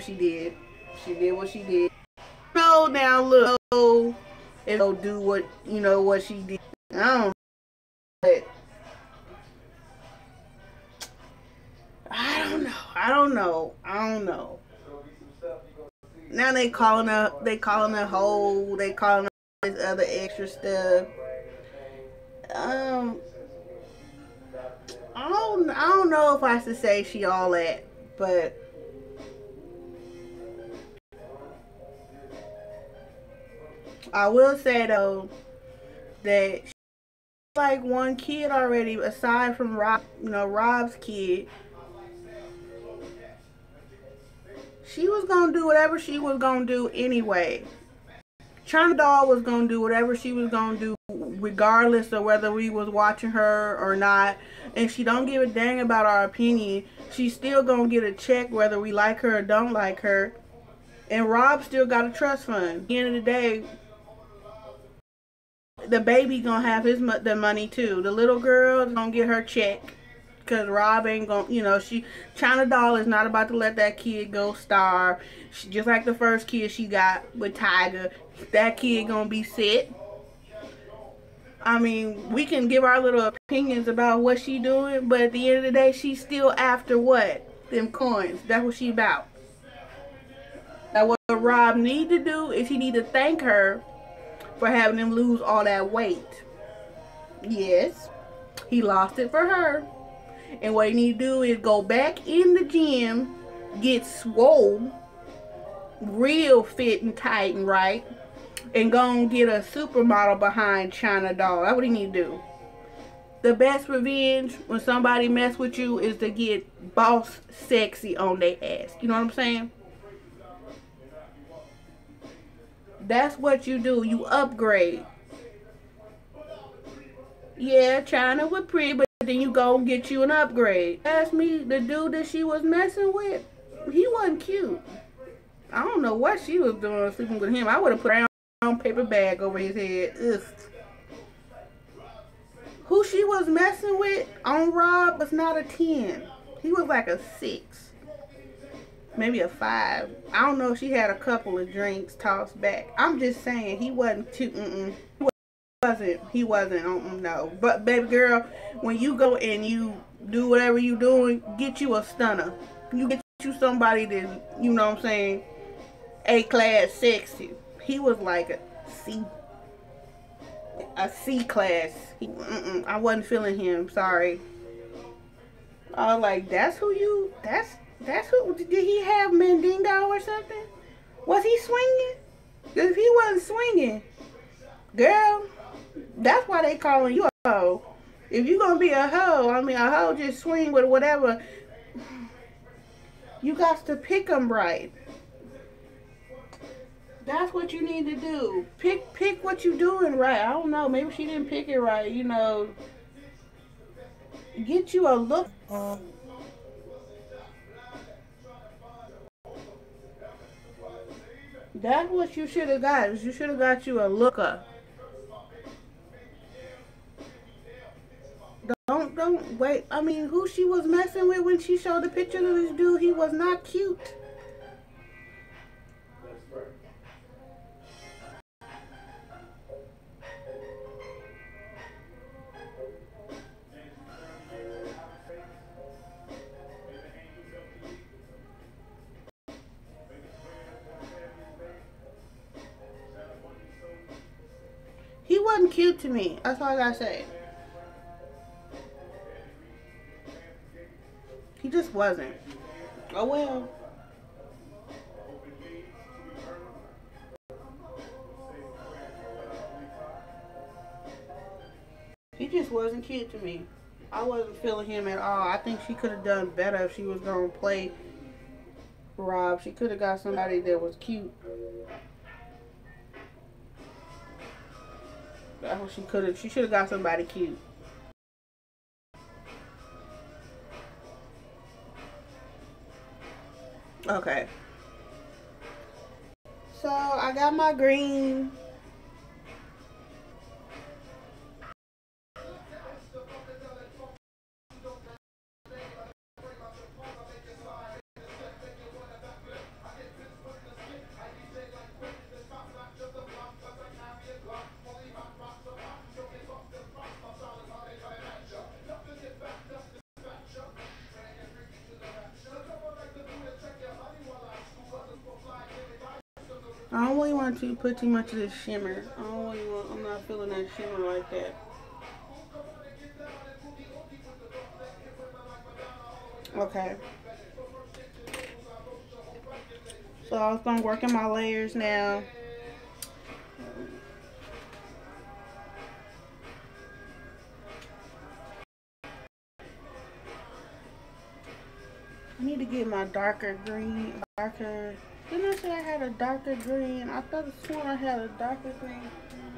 No, now look, and go do what what she did. I don't know. Now they calling her hoe. They calling her this other extra stuff. I don't know if I should say she all that, but I will say though that she's like one kid already aside from Rob, Rob's kid. She was gonna do whatever she was gonna do anyway. China Doll was gonna do whatever she was gonna do, regardless of whether we was watching her or not. And she don't give a dang about our opinion. She's still gonna get a check whether we like her or don't like her. And Rob still got a trust fund. At the end of the day, the baby gonna have the money too. The little girl gonna get her check. Cause Rob ain't gonna, you know, China Doll is not about to let that kid go starve. Just like the first kid she got with Tiger, that kid gonna be set. I mean, we can give our little opinions about what she doing, but at the end of the day, she's still after what? Them coins. That's what she about. Now, what Rob need to do is he need to thank her for having him lose all that weight. Yes, he lost it for her. And what he need to do is go back in the gym, get swole, real fit and tight and right, and go and get a supermodel behind China Doll. That's what he need to do. The best revenge when somebody mess with you is to get boss sexy on their ass. You know what I'm saying? That's what you do. You upgrade. Yeah, China was pretty, but then you go and get you an upgrade. Ask me, the dude that she was messing with, he wasn't cute. I don't know what she was doing sleeping with him. I would have put a brown paper bag over his head. Ugh. Who she was messing with on Rob was not a 10. He was like a 6. Maybe a 5. I don't know if she had a couple of drinks tossed back. I'm just saying, he wasn't too, He wasn't, no. But baby girl, when you go and you do whatever you doing, get you a stunner. You get you somebody that, you know what I'm saying, A-class sexy. He was like a C class. I wasn't feeling him, sorry. I was like, that's who, did he have Mandingo or something? Was he swinging? If he wasn't swinging, girl, that's why they calling you a hoe. If you gonna be a hoe, I mean, a hoe just swing with whatever. You got to pick them right. That's what you need to do. Pick what you doing right. I don't know. Maybe she didn't pick it right. You know, get you a look. That's what you should have got. You should have got you a looker. Don't wait. I mean, who she was messing with when she showed the picture of this dude, he was not cute. He wasn't cute to me. That's all I gotta say. He just wasn't. Oh well. He just wasn't cute to me. I wasn't feeling him at all. I think she could have done better if she was gonna play Rob. She could have got somebody that was cute. That's what she could have. She should have got somebody cute. Okay. So I got my green. I don't really want to put too much of this shimmer. I'm not feeling that shimmer like that. Okay. So I was gonna work in my layers now. I need to get my darker green, darker. Didn't I say I had a darker green? I thought I sworn I had a darker green.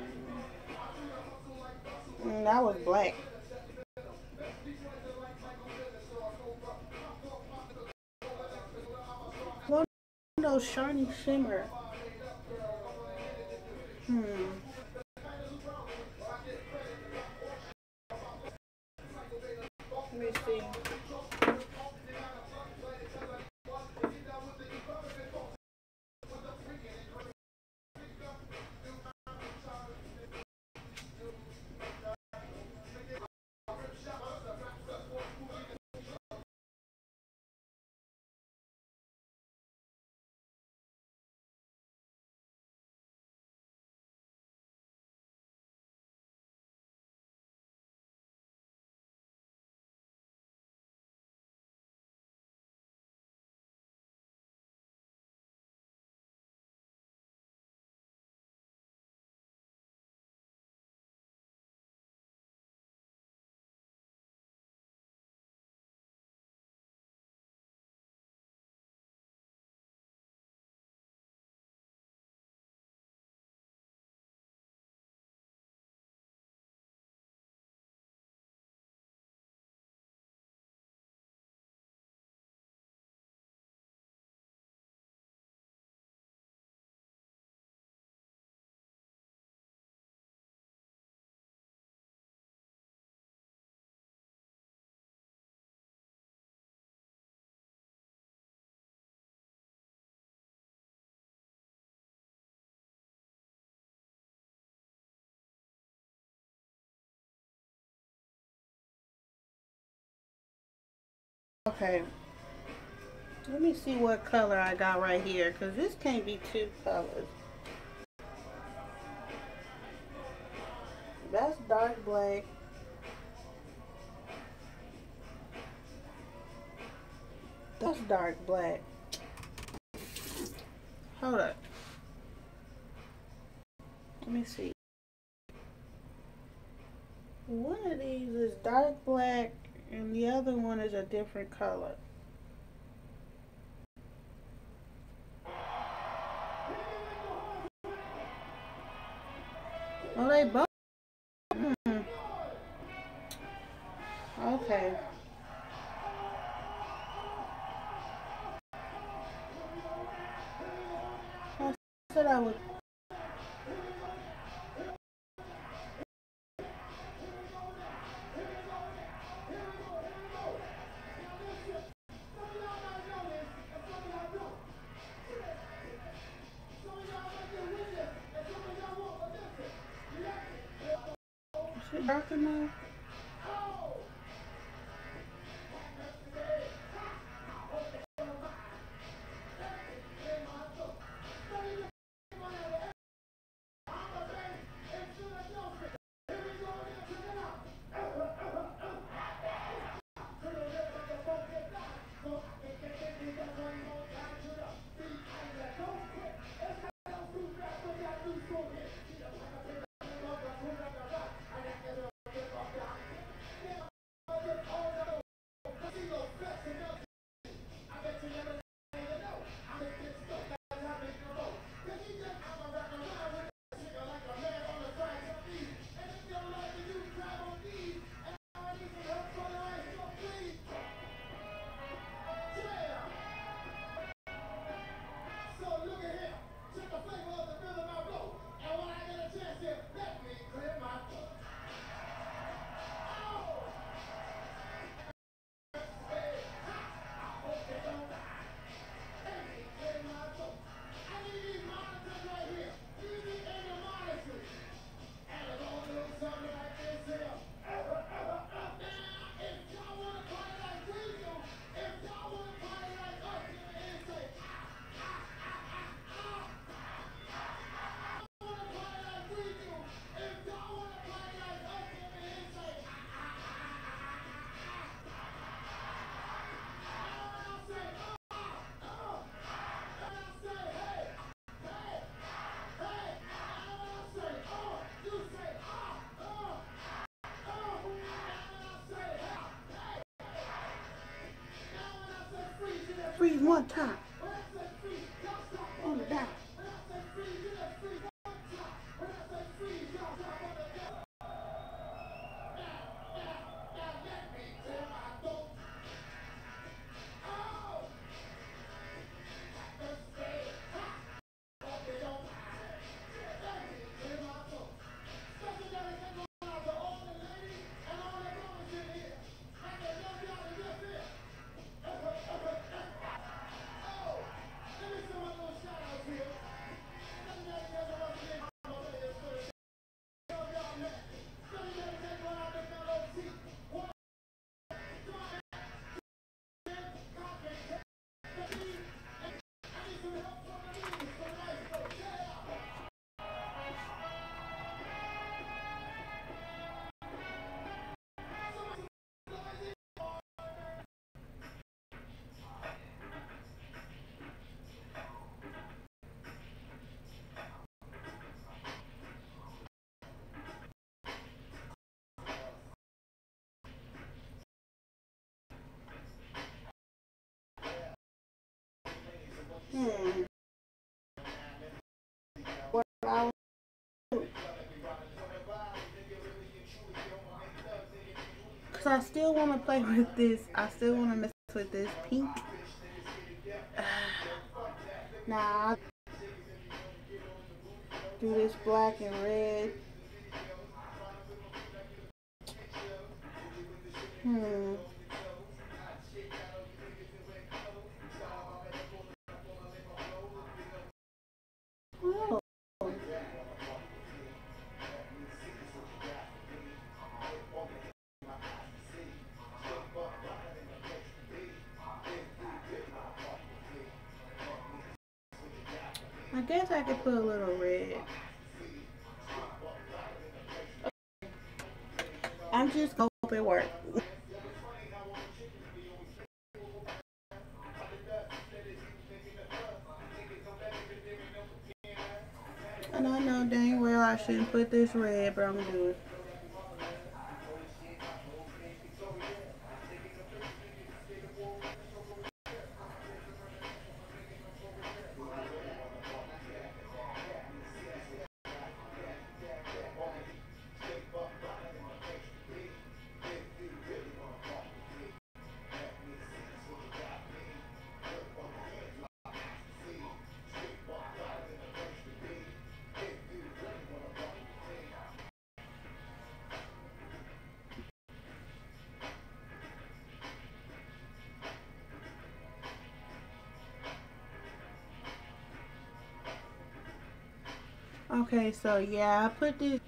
That was black. What those shiny shimmer? Let me see. Okay. Let me see what color I got right here, because this can't be two colors. That's dark black. That's dark black. Hold up. Let me see. One of these is dark black and the other one is a different color. Oh, they both. Okay. I said I would. Is it dark enough? Freeze one time. Hold it down. What I Cause I still want to play with this. I still want to mess with this pink. Nah, I'll do this black and red. Oh. I guess I could put a little red. I'm just gonna hope it works. And I know dang well I shouldn't put this red, but I'm gonna do it. Okay, so yeah, I put this.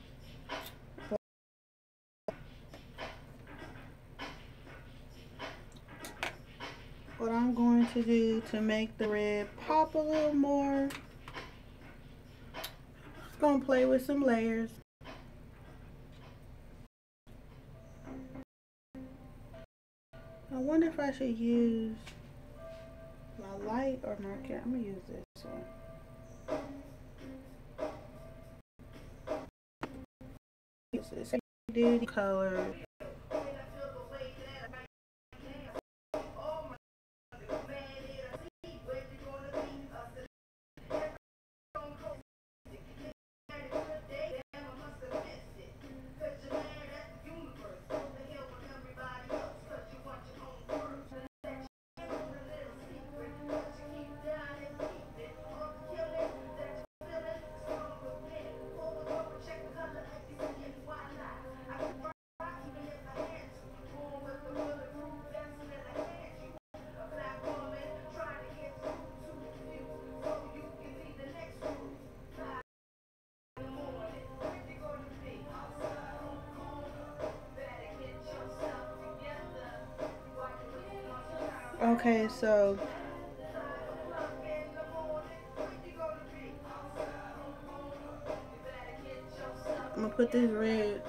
What I'm going to do to make the red pop a little more, just gonna play with some layers. I wonder if I should use my light or my camera. I'm gonna use this one. This is duty color. Okay, so I'm gonna put this red.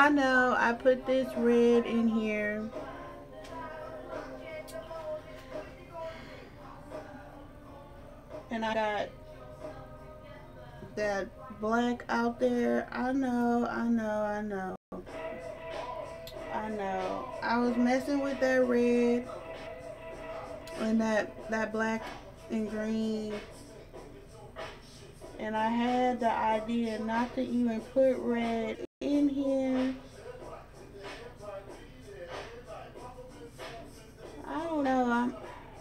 I know I put this red in here. And I got that black out there. I know. I was messing with that red and that black and green. And I had the idea not to even put red in here. I don't know.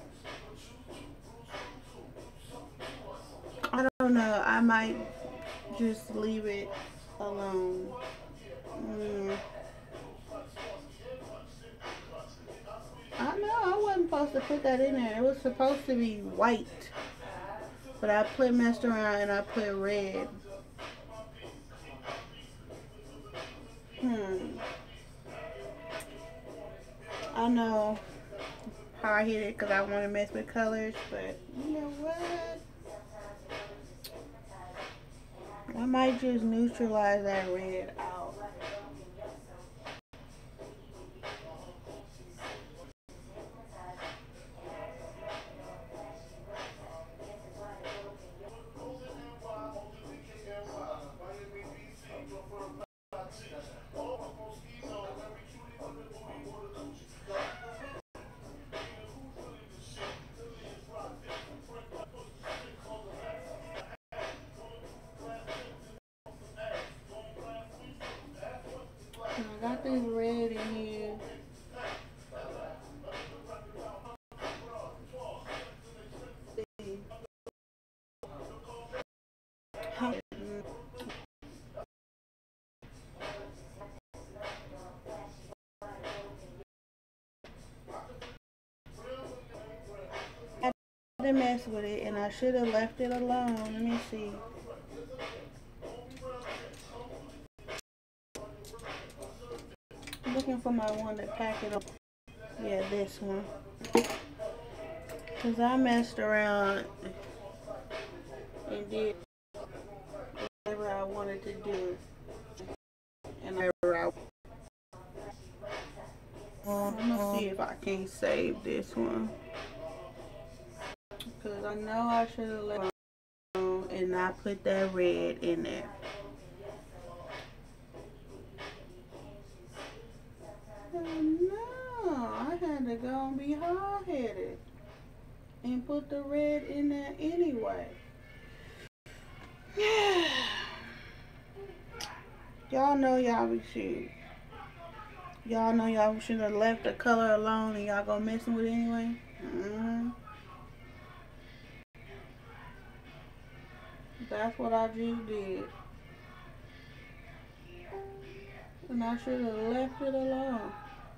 I don't know. I might just leave it alone. I know I wasn't supposed to put that in there. It was supposed to be white. But I messed around and I put red. I know how I hit it because I want to mess with colors, but you know what? I might just neutralize that red out. I got this red in here. I didn't mess with it and I should have left it alone. Let me see. I'm looking for my one to pack it up. Yeah, this one. Because I messed around and did whatever I wanted to do. And I'm gonna see if I can save this one. Because I know I should have left it alone and not put that red in there. No, I had to go and be hard-headed and put the red in there anyway. Y'all know y'all should. Y'all know y'all should have left the color alone and y'all go messing with it anyway. That's what I just did. And I should have left it alone.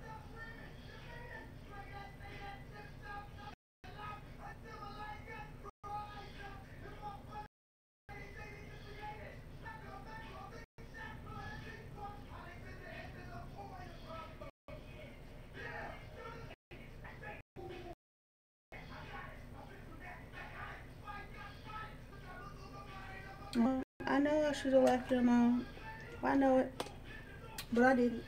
I know I should have left it alone. I know it. But I didn't.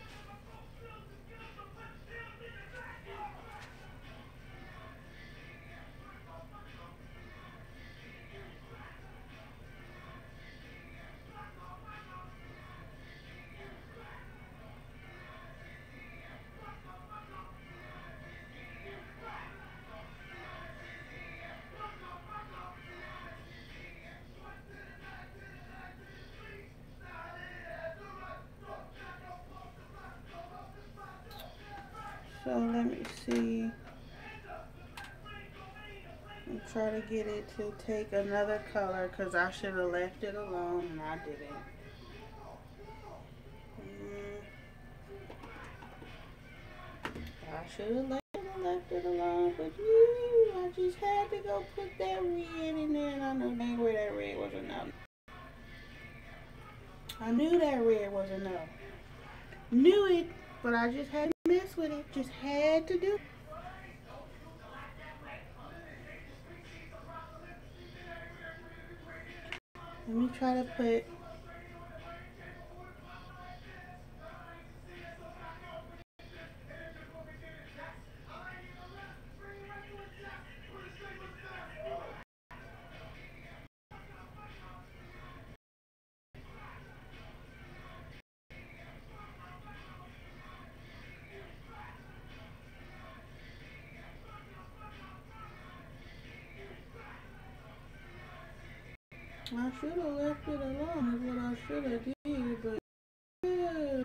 So let me see. I'm trying to get it to take another color because I should have left it alone and I didn't. I should have left it alone, but I just had to go put that red in there and I know dang where that red was enough. I knew that red was enough. Knew it, but I just had to mess with it. Just had to do it. Let me try to put I should have left it alone is what I should have did, but yeah.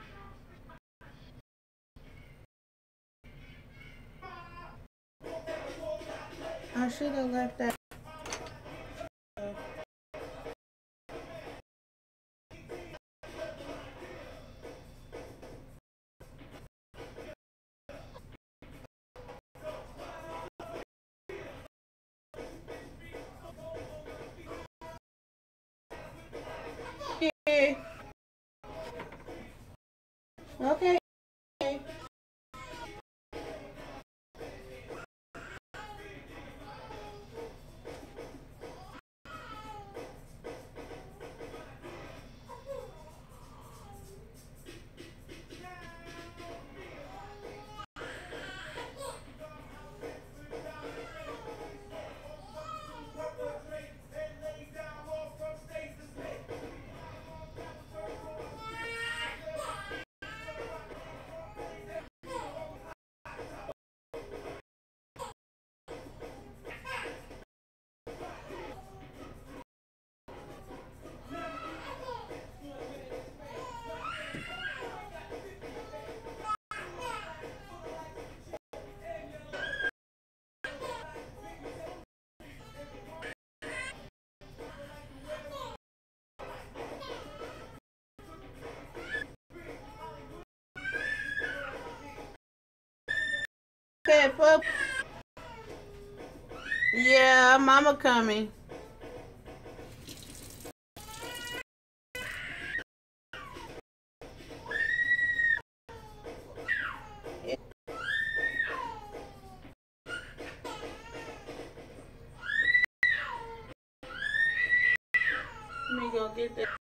I should have left that. Yeah. Okay. Okay, folks. Yeah, mama coming. Let me go get that.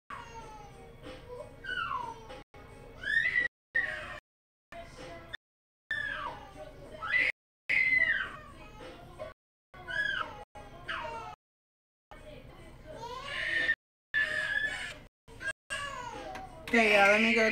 Okay, y'all, let me go.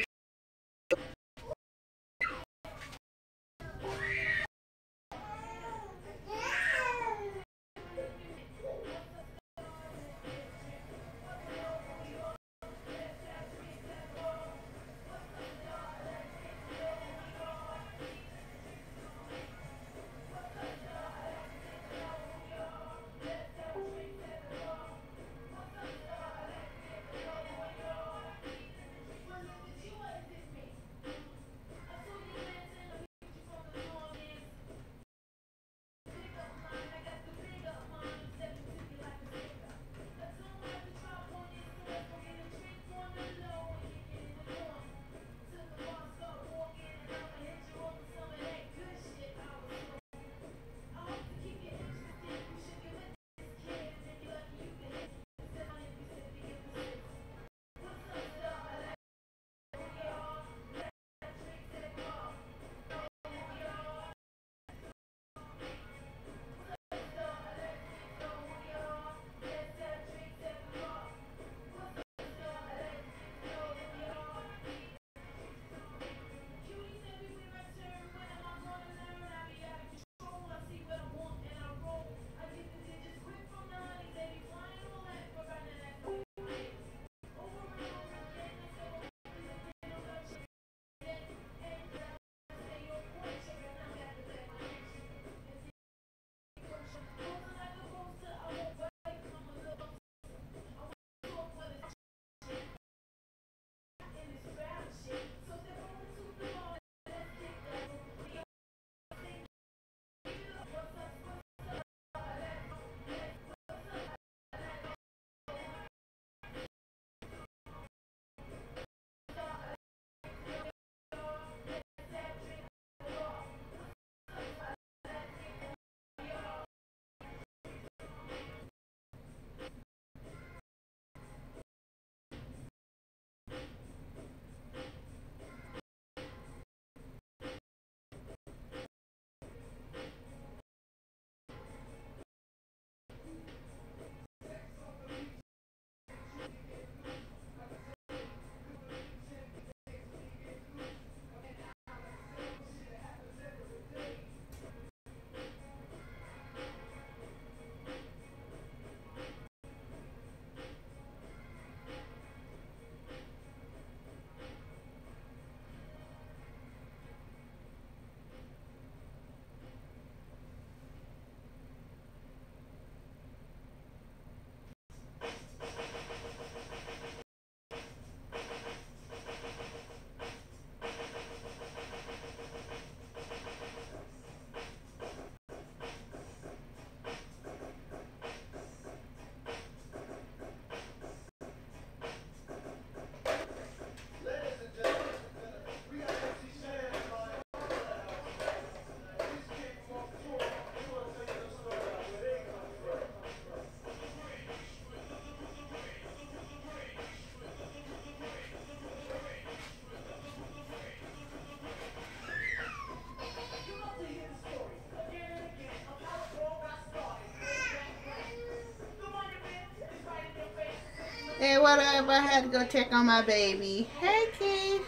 what up? I had to go check on my baby. Hey, kid.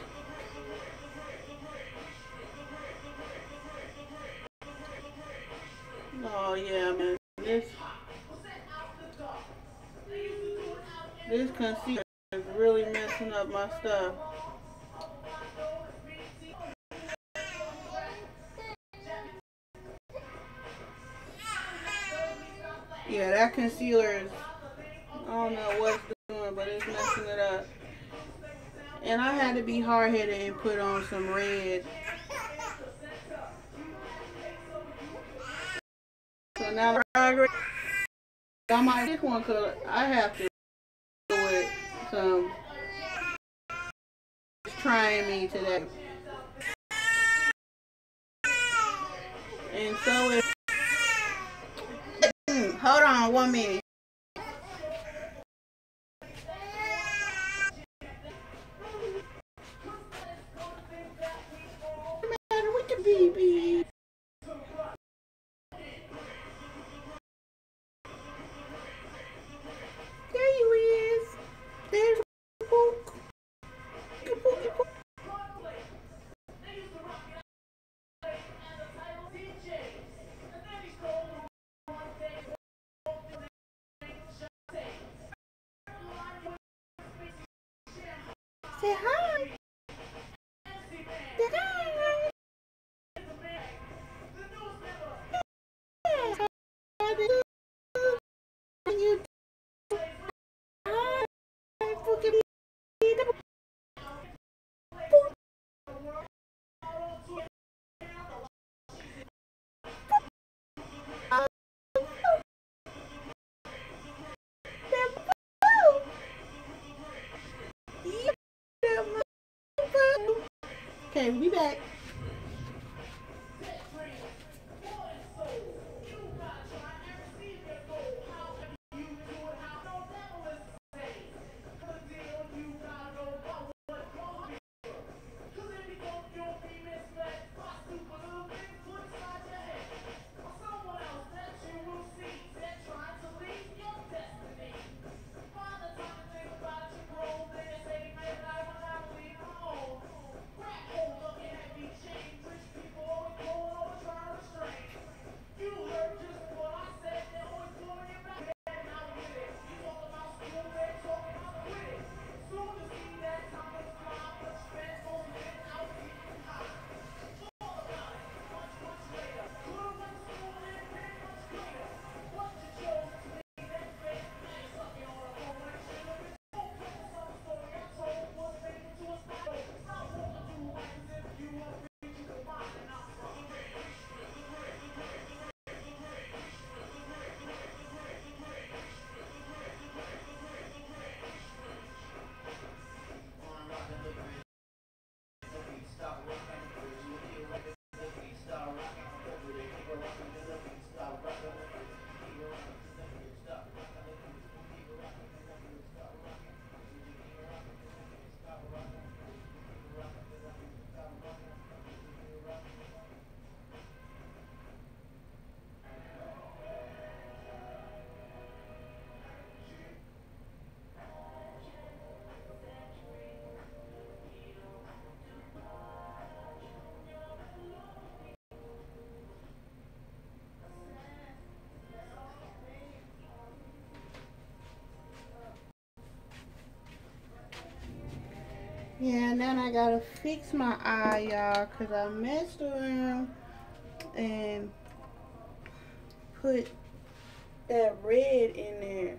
Oh, yeah, man. This concealer is really messing up my stuff. Yeah, that concealer is, I don't know what it's doing, but it's messing it up. And I had to be hard-headed and put on some red. So now I might pick one color. I have to do it. Some trying me today. And so it's, hold on 1 minute. With the baby. There you is. There's Pook. Say hi. Say hi. You okay, we'll be back. Yeah, and then I gotta fix my eye, y'all, because I messed around and put that red in there.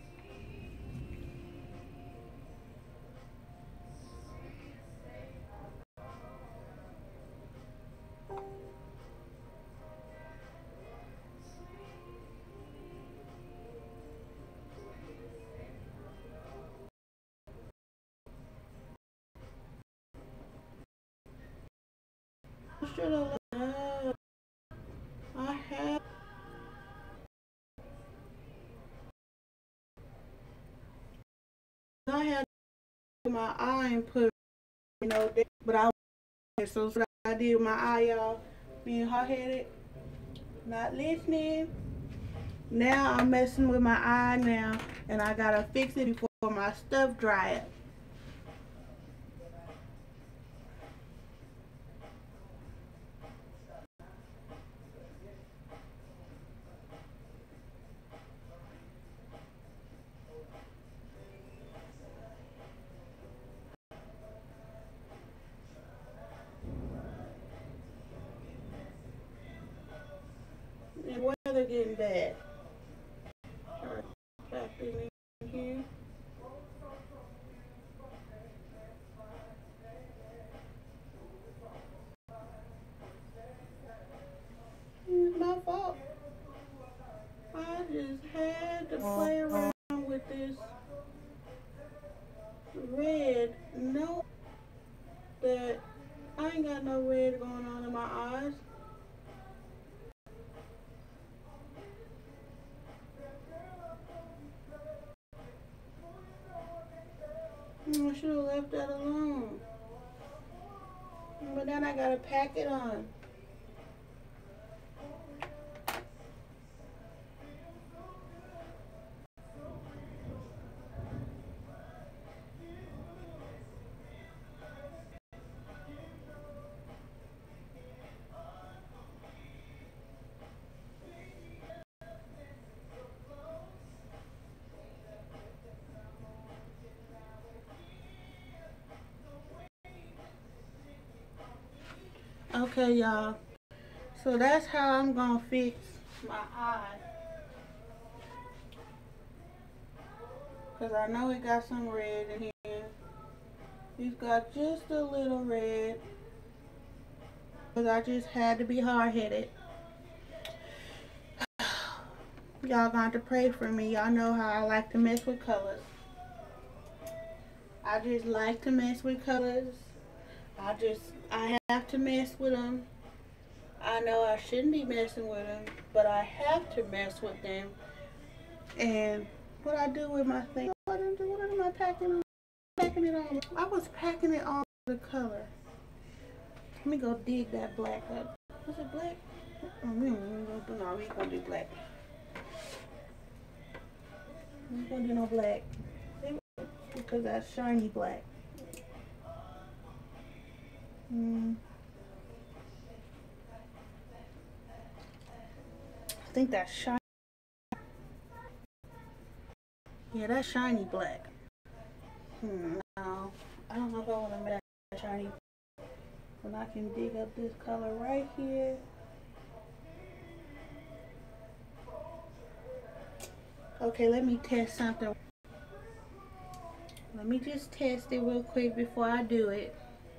Should have looked. I had my eye and put, but I so what I did with my eye, y'all, being hot-headed, not listening. Now I'm messing with my eye now, and I gotta fix it before for my stuff dry up. The weather getting bad. Back in here. It's my fault. I just had to play around with this red. No, that I ain't got no red going on in my eyes. I should have left that alone. But then I gotta pack it on. Okay, y'all. So that's how I'm gonna fix my eye. Cause I know it got some red in here. He's got just a little red. Cause I just had to be hard-headed. Y'all got to pray for me. Y'all know how I like to mess with colors. I just like to mess with colors. I have to mess with them. I know I shouldn't be messing with them, but I have to mess with them. And what I do with my thing, what am I packing on? Packing it on. I was packing it on the color. Let me go dig that black up. Was it black? Oh, we ain't gonna do black. We ain't gonna do no black. Because that's shiny black. I think that's shiny. Yeah, that's shiny black. No, I don't know if I want to make that shiny. But I can dig up this color right here. Okay, let me test something. Let me just test it real quick before I do it.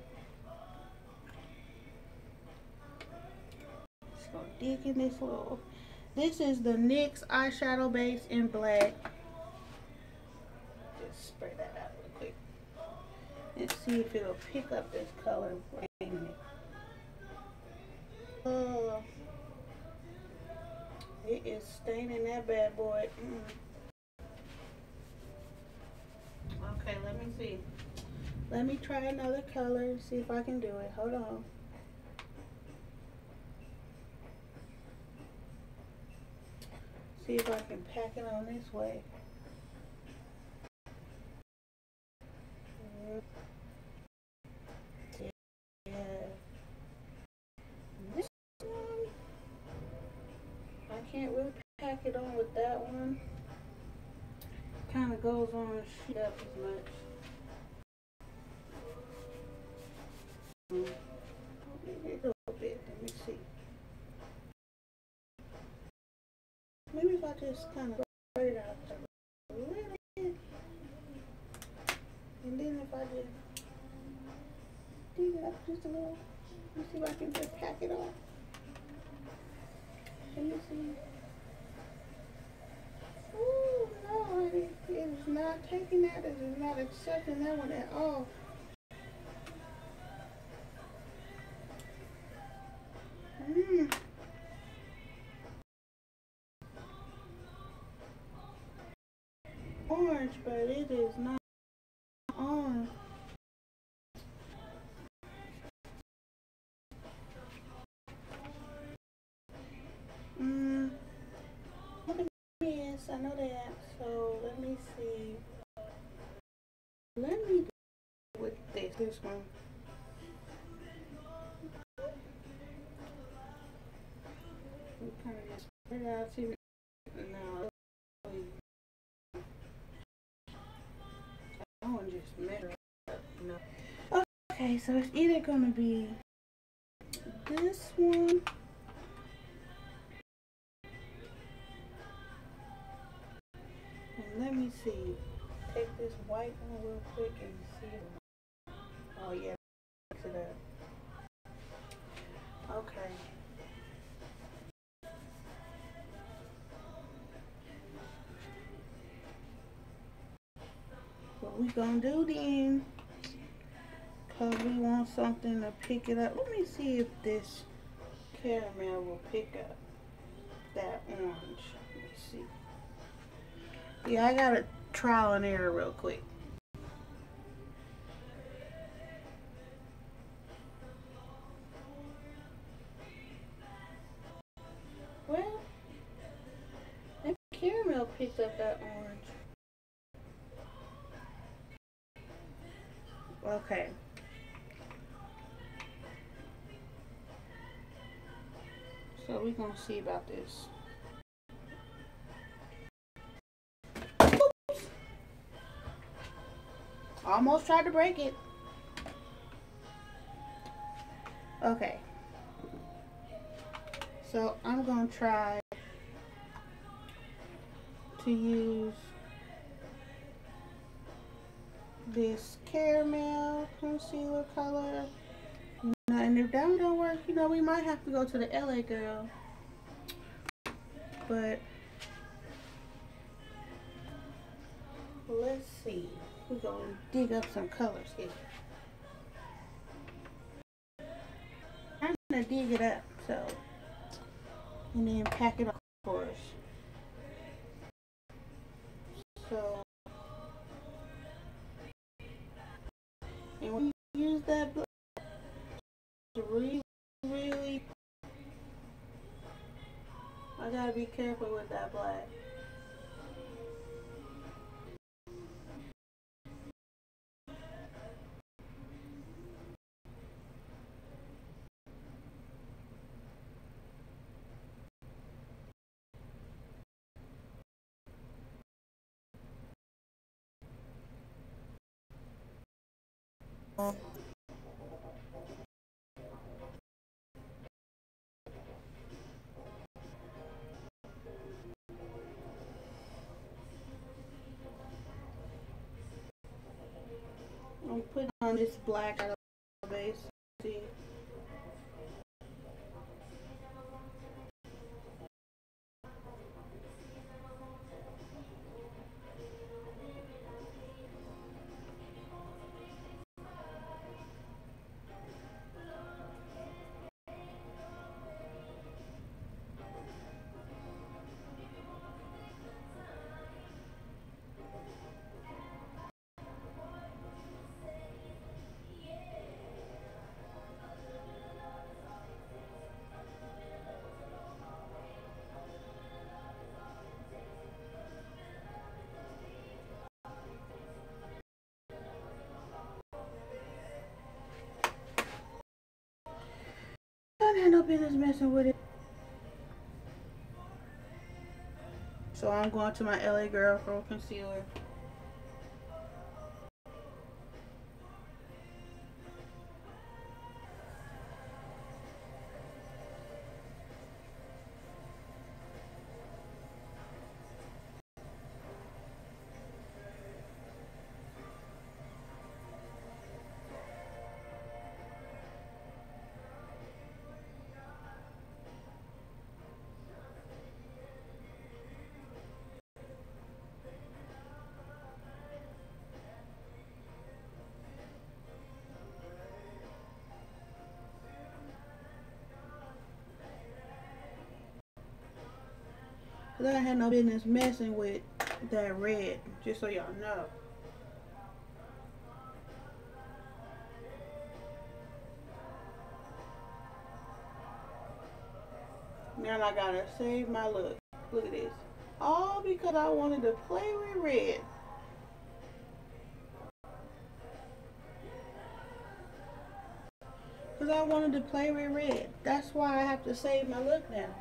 Just gonna dig in this little. This is the NYX eyeshadow base in black. Just spray that out real quick and see if it'll pick up this color. It is staining that bad boy. Okay, let me see. Let me try another color and see if I can do it. Hold on. See if I can pack it on this way. Yeah. This one, I can't really pack it on with that one. Kind of goes on shit up as much. A little bit. Let me see. Maybe if I just kind of spread it out a little bit, and then if I just dig it up just a little, let me see if I can just pack it on. Let me see. Ooh, no, honey, it is not taking that. It is not accepting that one at all. Orange, but it is not on. Yes, I know that. So let me see. let me do with this one. We kind of just spread it out to now. I want to just measure up. No. Okay, so it's either gonna be this one. And let me see. Take this white one real quick and see it. Oh yeah, mix it up. Okay. What we gonna do then? Cause we want something to pick it up. Let me see if this caramel will pick up that orange. Let's see. Yeah, I gotta trial and error real quick. Well, maybe caramel picked up that orange. Okay. So we're gonna see about this. Oops. Almost tried to break it. Okay. So I'm gonna try to use this caramel concealer color. And if that don't work, you know, we might have to go to the LA girl. But let's see. We're gonna dig up some colors here. I'm gonna dig it up, so, and then pack it up for us. So, and when you use that black, really, I gotta be careful with that black. I'm putting on this black out of the base. See. I don't have no business messing with it. So I'm going to my LA Girl for concealer. Cause I had no business messing with that red, just so y'all know. Now I gotta save my look. Look at this. All because I wanted to play with red. Because I wanted to play with red. That's why I have to save my look now.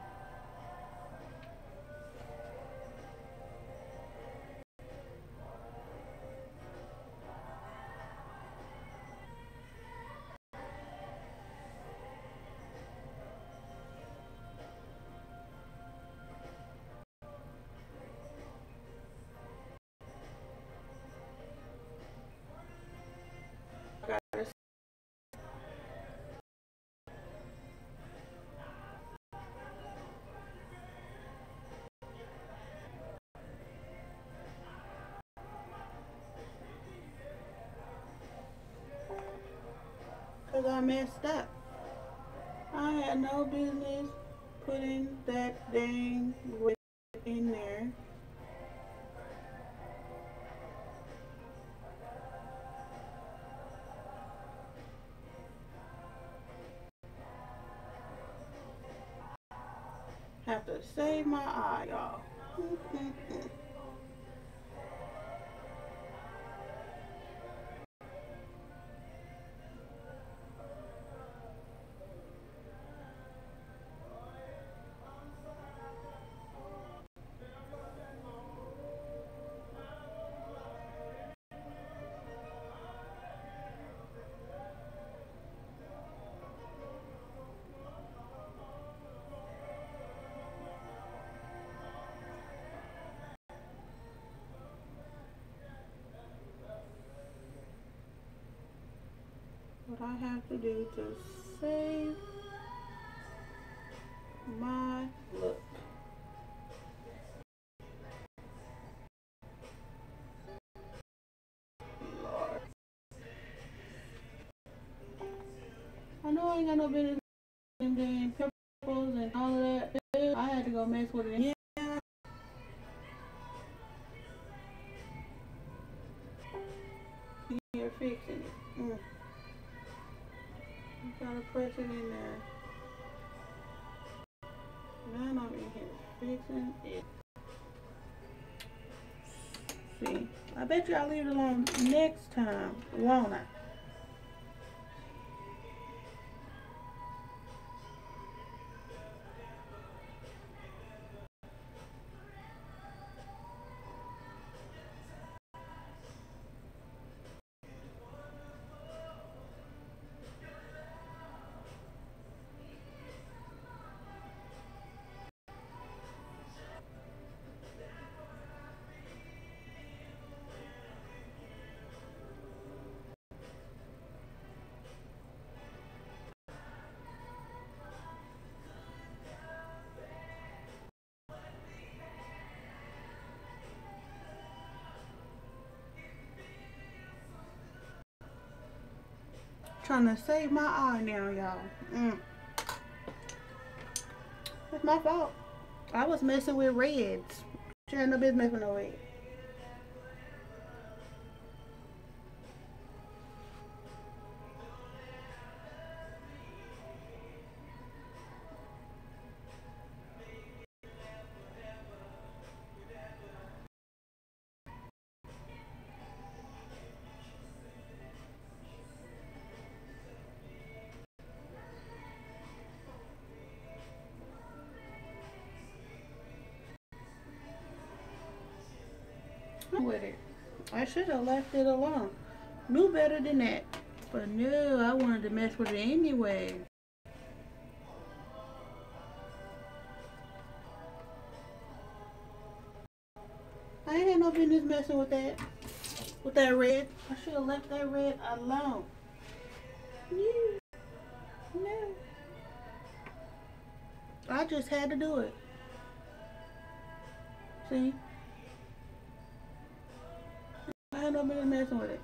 Because I messed up. I had no business putting that dang red in there. Have to save my eye, y'all. What I have to do to save my look. Lord. I know I ain't got no business in them pimples and all of that. I had to go mess with it. Yeah. You're fixing it. You gotta press it in there. Now I'm in here fixing it. See, I bet you I'll leave it alone next time, won't I? Trying to save my eye now, y'all. It's my fault. I was messing with reds. She had no business messing with no red. With it. I should have left it alone. Knew better than that. But no, I wanted to mess with it anyway. I ain't had no business messing with that. With that red. I should have left that red alone. No. I just had to do it. See? I had no business messing with it.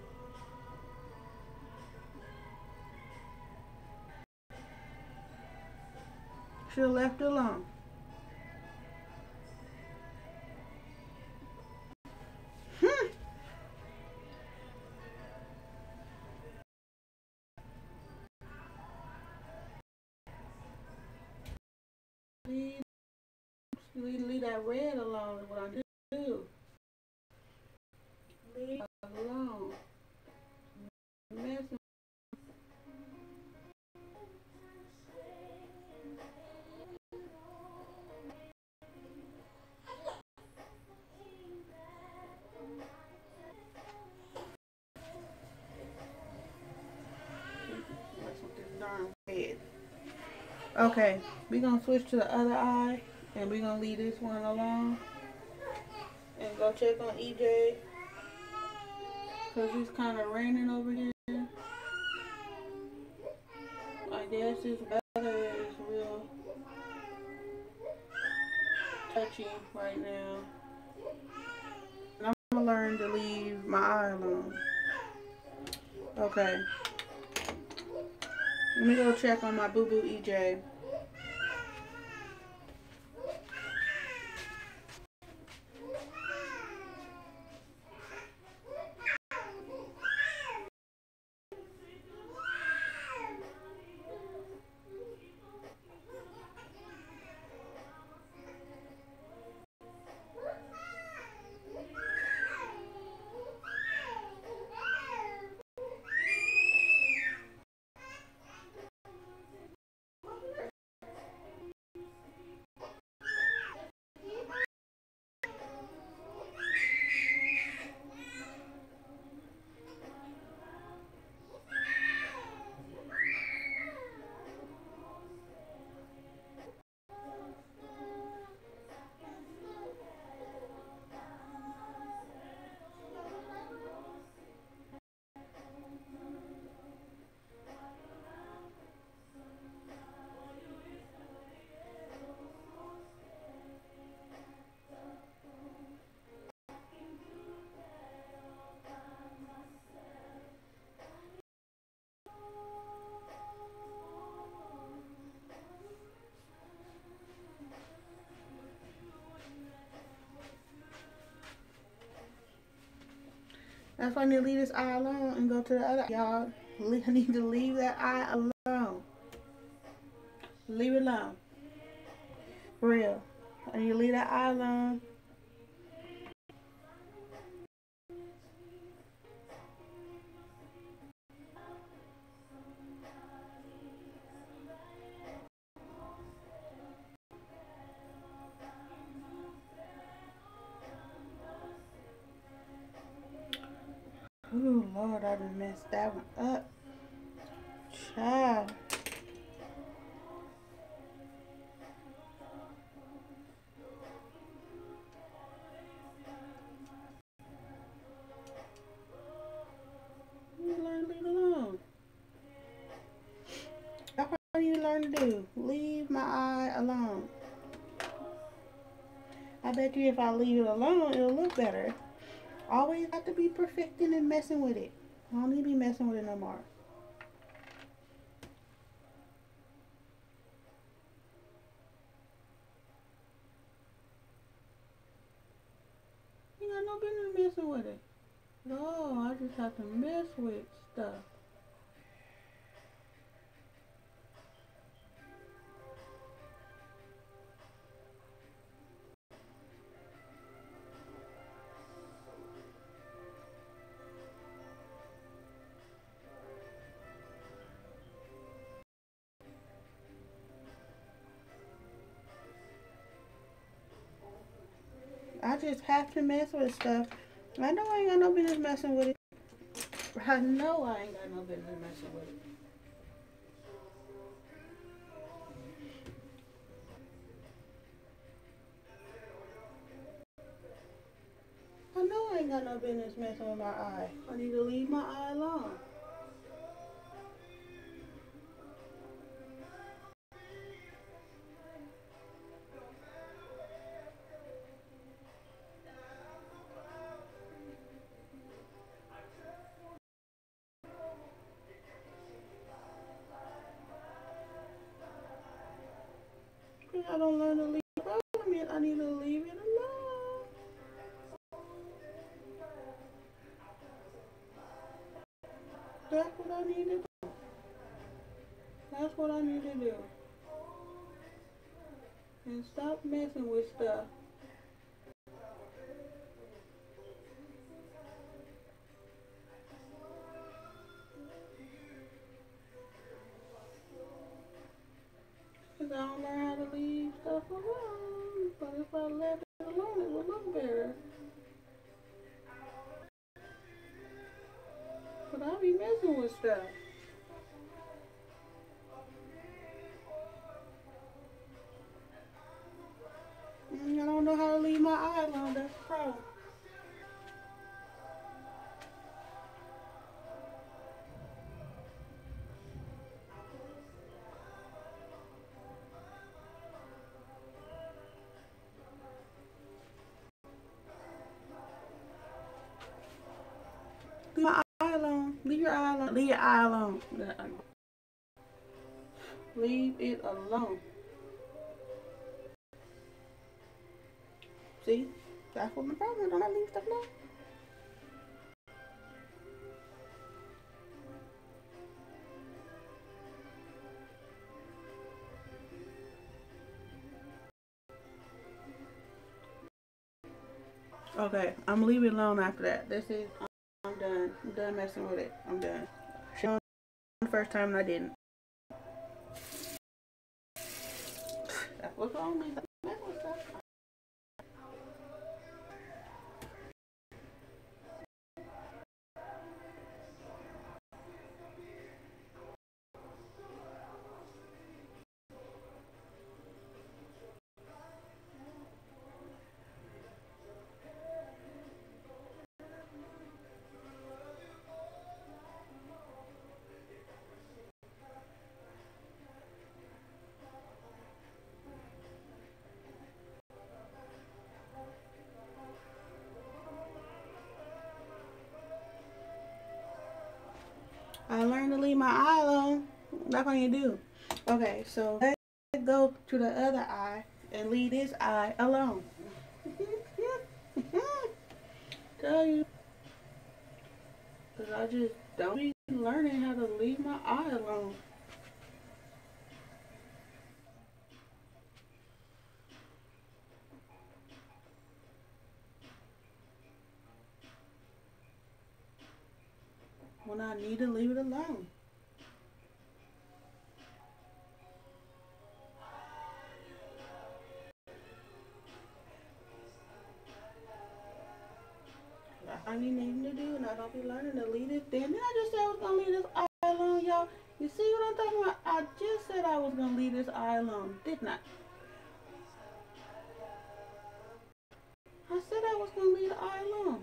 Should have left it alone. Leave that red alone is what I do. Leave it alone. Messing. Okay, we're gonna switch to the other eye and we're gonna leave this one alone and go check on EJ because it's kind of raining over here. I guess this weather is real touchy right now. And I'm gonna learn to leave my eye alone. Okay. Let me go check on my boo-boo EJ. That's why I need to leave this eye alone and go to the other. Y'all, I need to leave that eye alone. Leave it alone. For real. I need to leave that eye alone. Oh Lord, I done messed that one up. Child. You learn to leave it alone. That's what I need to learn to do. Leave my eye alone. I bet you if I leave it alone, it'll look better. Always have to be perfecting and messing with it. I don't need to be messing with it no more. You got no business messing with it. No, I just have to mess with stuff. I just have to mess with stuff. I know I ain't got no business messing with it. I know I ain't got no business messing with it. I know I ain't got no business messing with my eye. I need to leave my eye alone. If I don't learn to leave it alone, I need to leave it alone. That's what I need to do. That's what I need to do. And stop messing with stuff. Because I don't learn how to leave stuff alone. But if I left it alone, it would look better. But I be messing with stuff. I don't know how to leave my eye alone. That's the problem. Leave my eye alone. Leave your eye alone. Leave your eye alone. Leave it alone. See? That's what my problem is. Don't I leave stuff alone? Okay, I'm leaving it alone after that. This is, I'm done. I'm done messing with it. I'm done. Shown the first time and I didn't. That's what's wrong with me. Messing with stuff. I learned to leave my eye alone. That's what you do. Okay, so let's go to the other eye and leave this eye alone. Tell you. Because I just don't be learning how to leave my eye alone. When I need to leave it alone. I need nothing to do and I don't be learning to leave it. Then I just said I was going to leave this eye alone, y'all. You see what I'm talking about? I just said I was going to leave this eye alone, didn't I? I said I was going to leave the eye alone.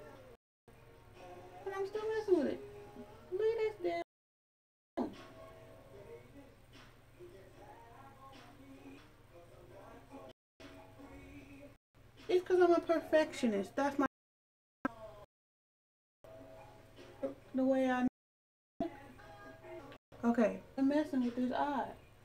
But I'm still messing with it. Leave this damn. It's because I'm a perfectionist. That's my the way I. Okay, I'm messing with this eye.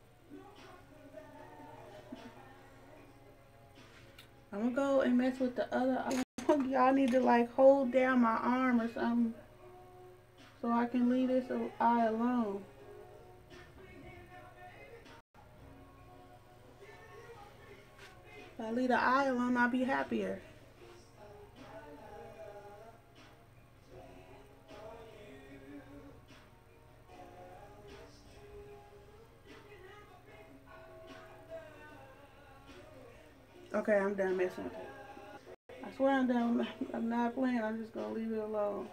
I'm gonna go and mess with the other eye. Y'all need to like hold down my arm or something so I can leave this eye alone. If I leave the eye alone, I'll be happier. Okay, I'm done messing with it. I swear I'm done. I'm not playing. I'm just gonna leave it alone.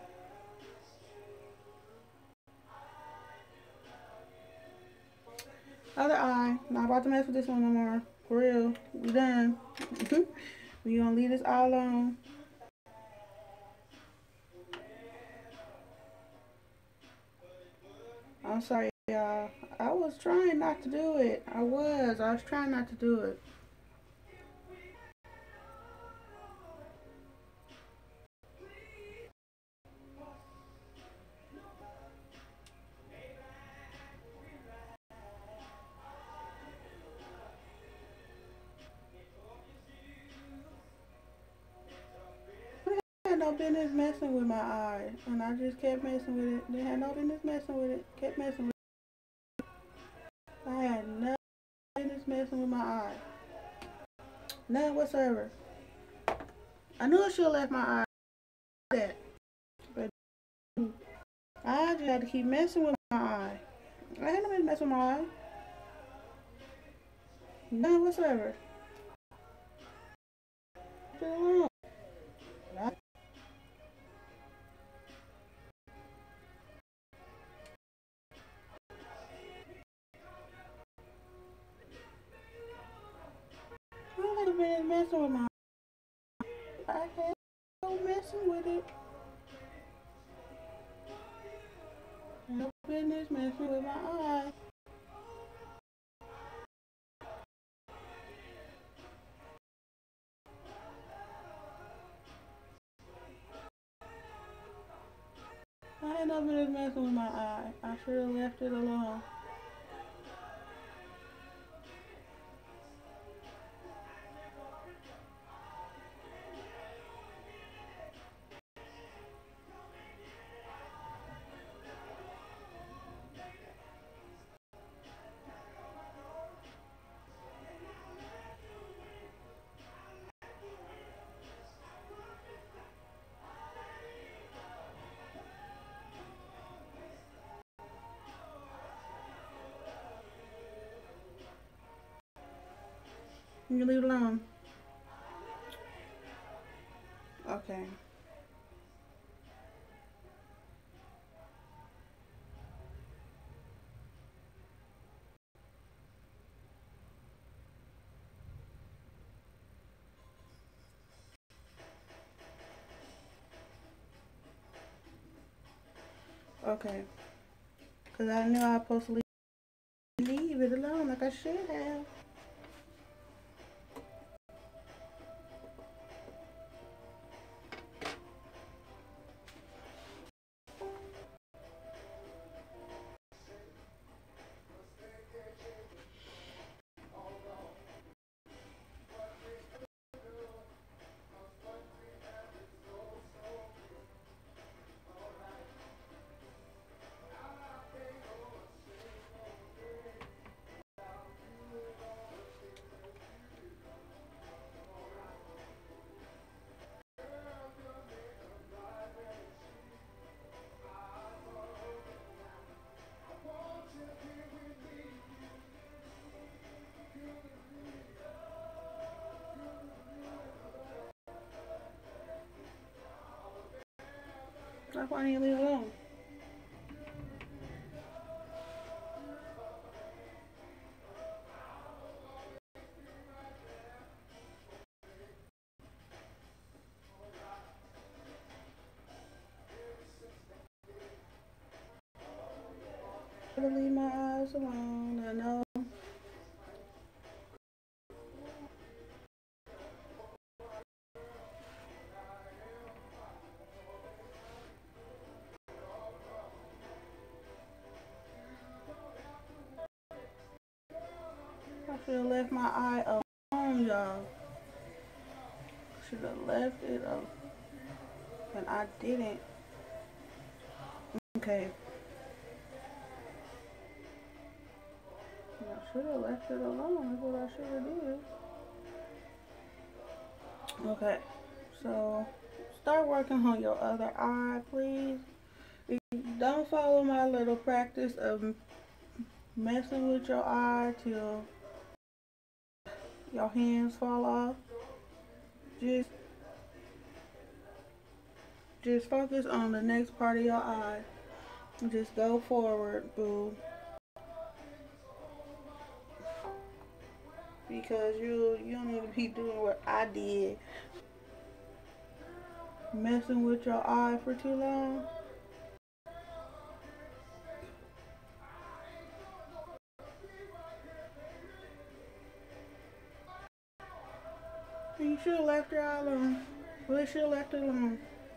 Other eye. Not about to mess with this one no more. For real. We done. We gonna leave this eye alone. I'm sorry, y'all. I was trying not to do it. I was trying not to do it. I had no business messing with my eye, and I just kept messing with it. They had no business messing with it. Kept messing with it. I had no business messing with my eye. None whatsoever. I knew I should have left my eye that, but I just had to keep messing with my eye. I had no business messing with my eye. None whatsoever. no business messing with my eye. I had no messing with it. No business messing with my eye. I had no business messing with my eye. I should have left it alone. You leave it alone. Okay. Okay. Because I knew I was supposed to leave it alone like I should have. That's why I need to leave it alone. I leave my eyes alone. I know. I should have left my eye alone, y'all. Should have left it alone. And I didn't. Okay. I should have left it alone. That's what I should have did. Okay. So, start working on your other eye, please. Don't follow my little practice of messing with your eye till your hands fall off. Just focus on the next part of your eye. Just go forward, boo. Because you don't need to be doing what I did. Messing with your eye for too long. You should have left your eye alone. Well, you should have left it alone.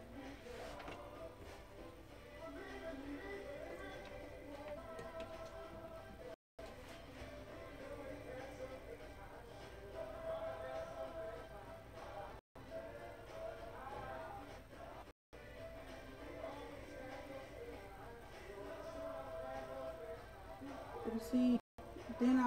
And see, then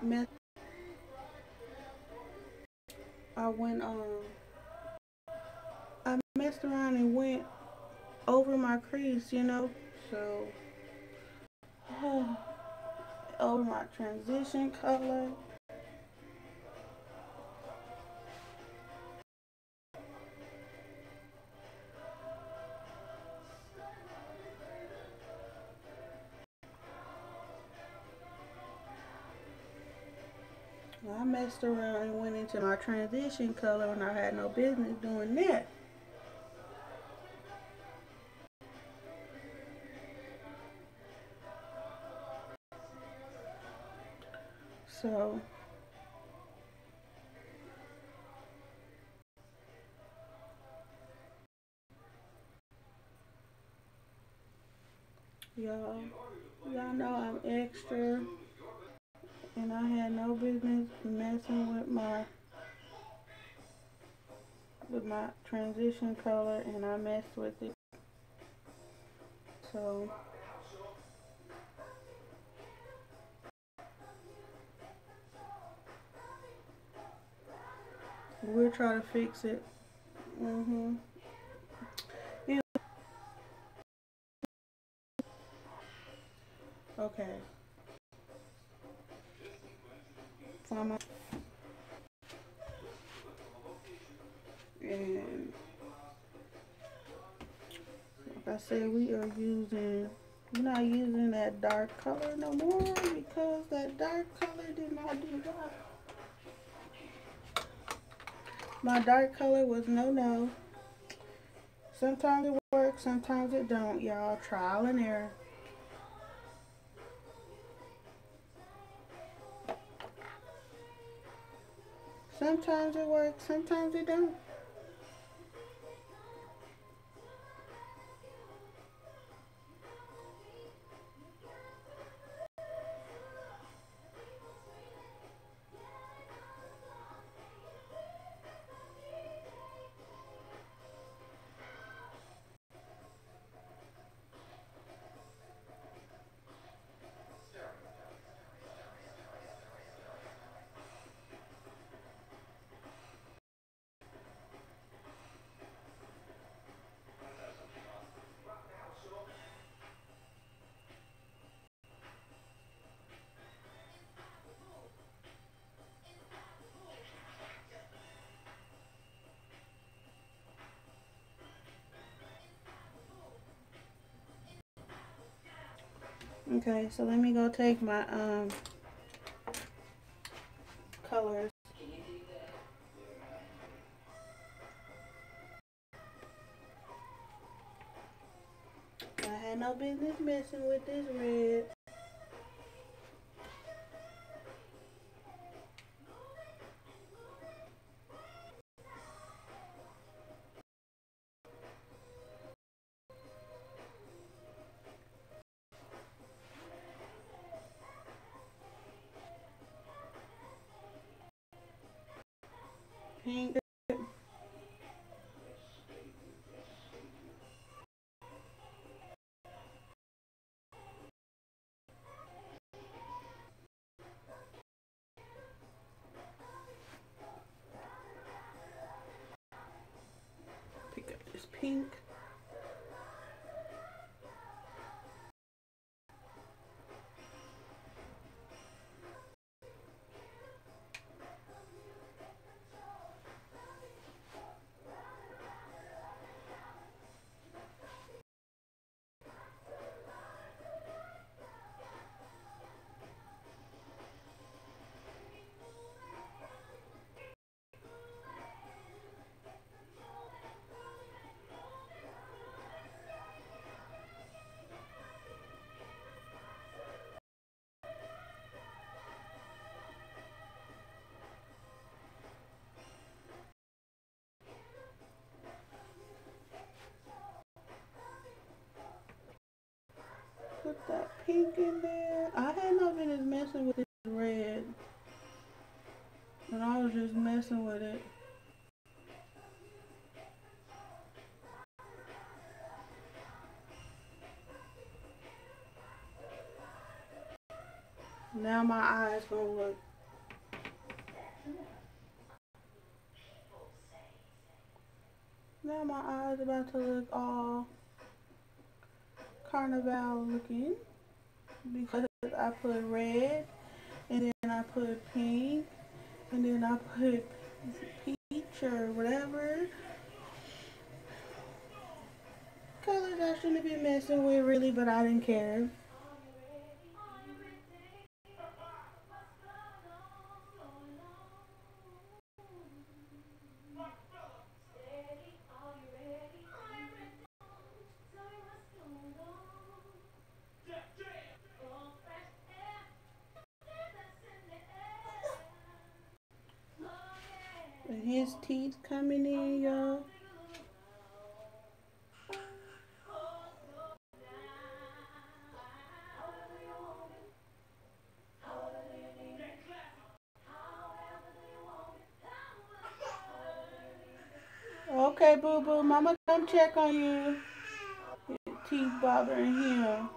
I messed around and went over my crease, you know. So, over my transition color. I messed around and went into my transition color when I had no business doing that. So y'all know I'm extra, and I had no business messing with my transition color, and I messed with it. So we'll try to fix it. Yeah. Okay. Find my and like I said, we're not using that dark color no more because that dark color did not do that. My dark color was no. Sometimes it works, sometimes it don't, y'all. Trial and error. Sometimes it works, sometimes it don't. Okay, so let me go take my colors. I had no business messing with this red. Pink. Pick up this pink. Put that pink in there. I had no business messing with this red. And I was just messing with it. Now my eyes gonna look. Now my eyes about to look all carnival looking because I put red and then I put pink and then I put peach or whatever colors I shouldn't be messing with really, but I didn't care. And his teeth coming in, y'all. Okay, boo boo, mama come check on you. Your teeth bothering him.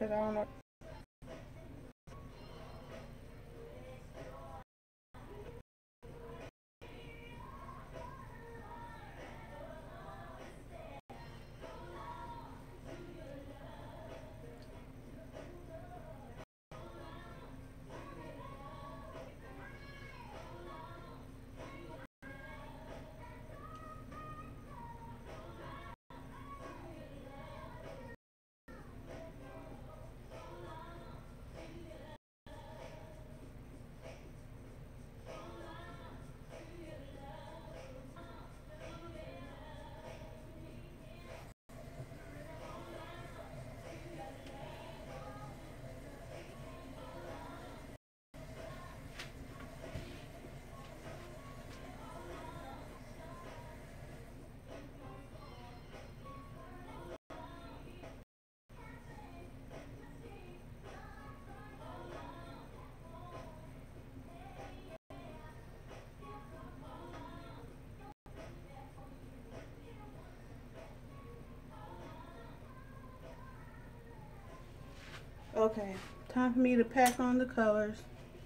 because I don't know. Okay, time for me to pack on the colors.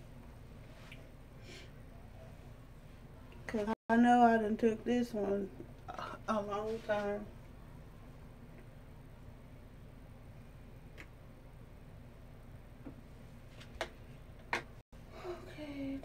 Because I know I done took this one a long time. Okay,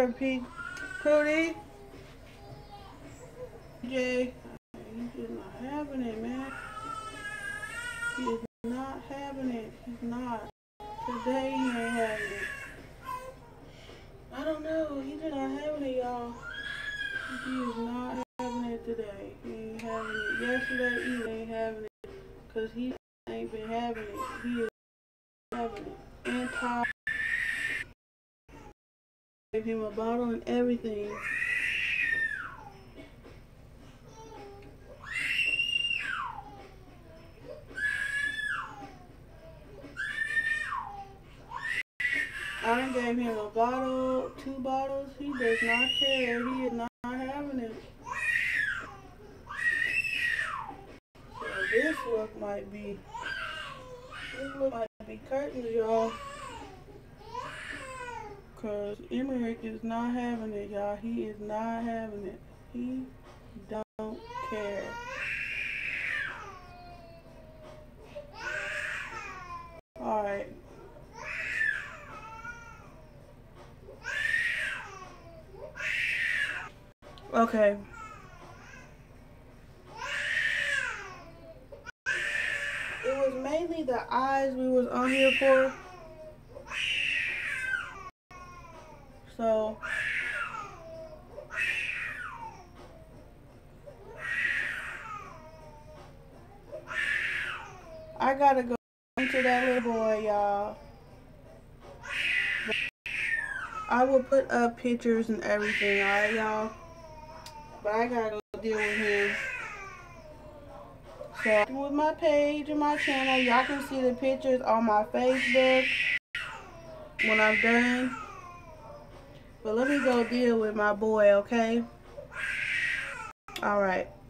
water, P. Prudy. Jay. He's just not having it, man. He is not having it. He's not. Today he ain't having it. I don't know. He's just not having it, y'all. He is not having it today. He ain't having it. Yesterday he ain't having it. Because he ain't been having it. He is having it. And Todd gave him a bottle and everything. I done gave him a bottle, 2 bottles. He does not care. He is not having it. So this look might be curtains, y'all. Cause Emmerich is not having it, y'all. He is not having it. He don't care. Alright. Okay. It was mainly the eyes we was on here for. So I gotta go into that little boy, y'all. I will put up pictures and everything, alright, y'all? But I gotta go deal with him. So with my page and my channel, y'all can see the pictures on my Facebook when I'm done. But let me go deal with my boy, okay? Alright.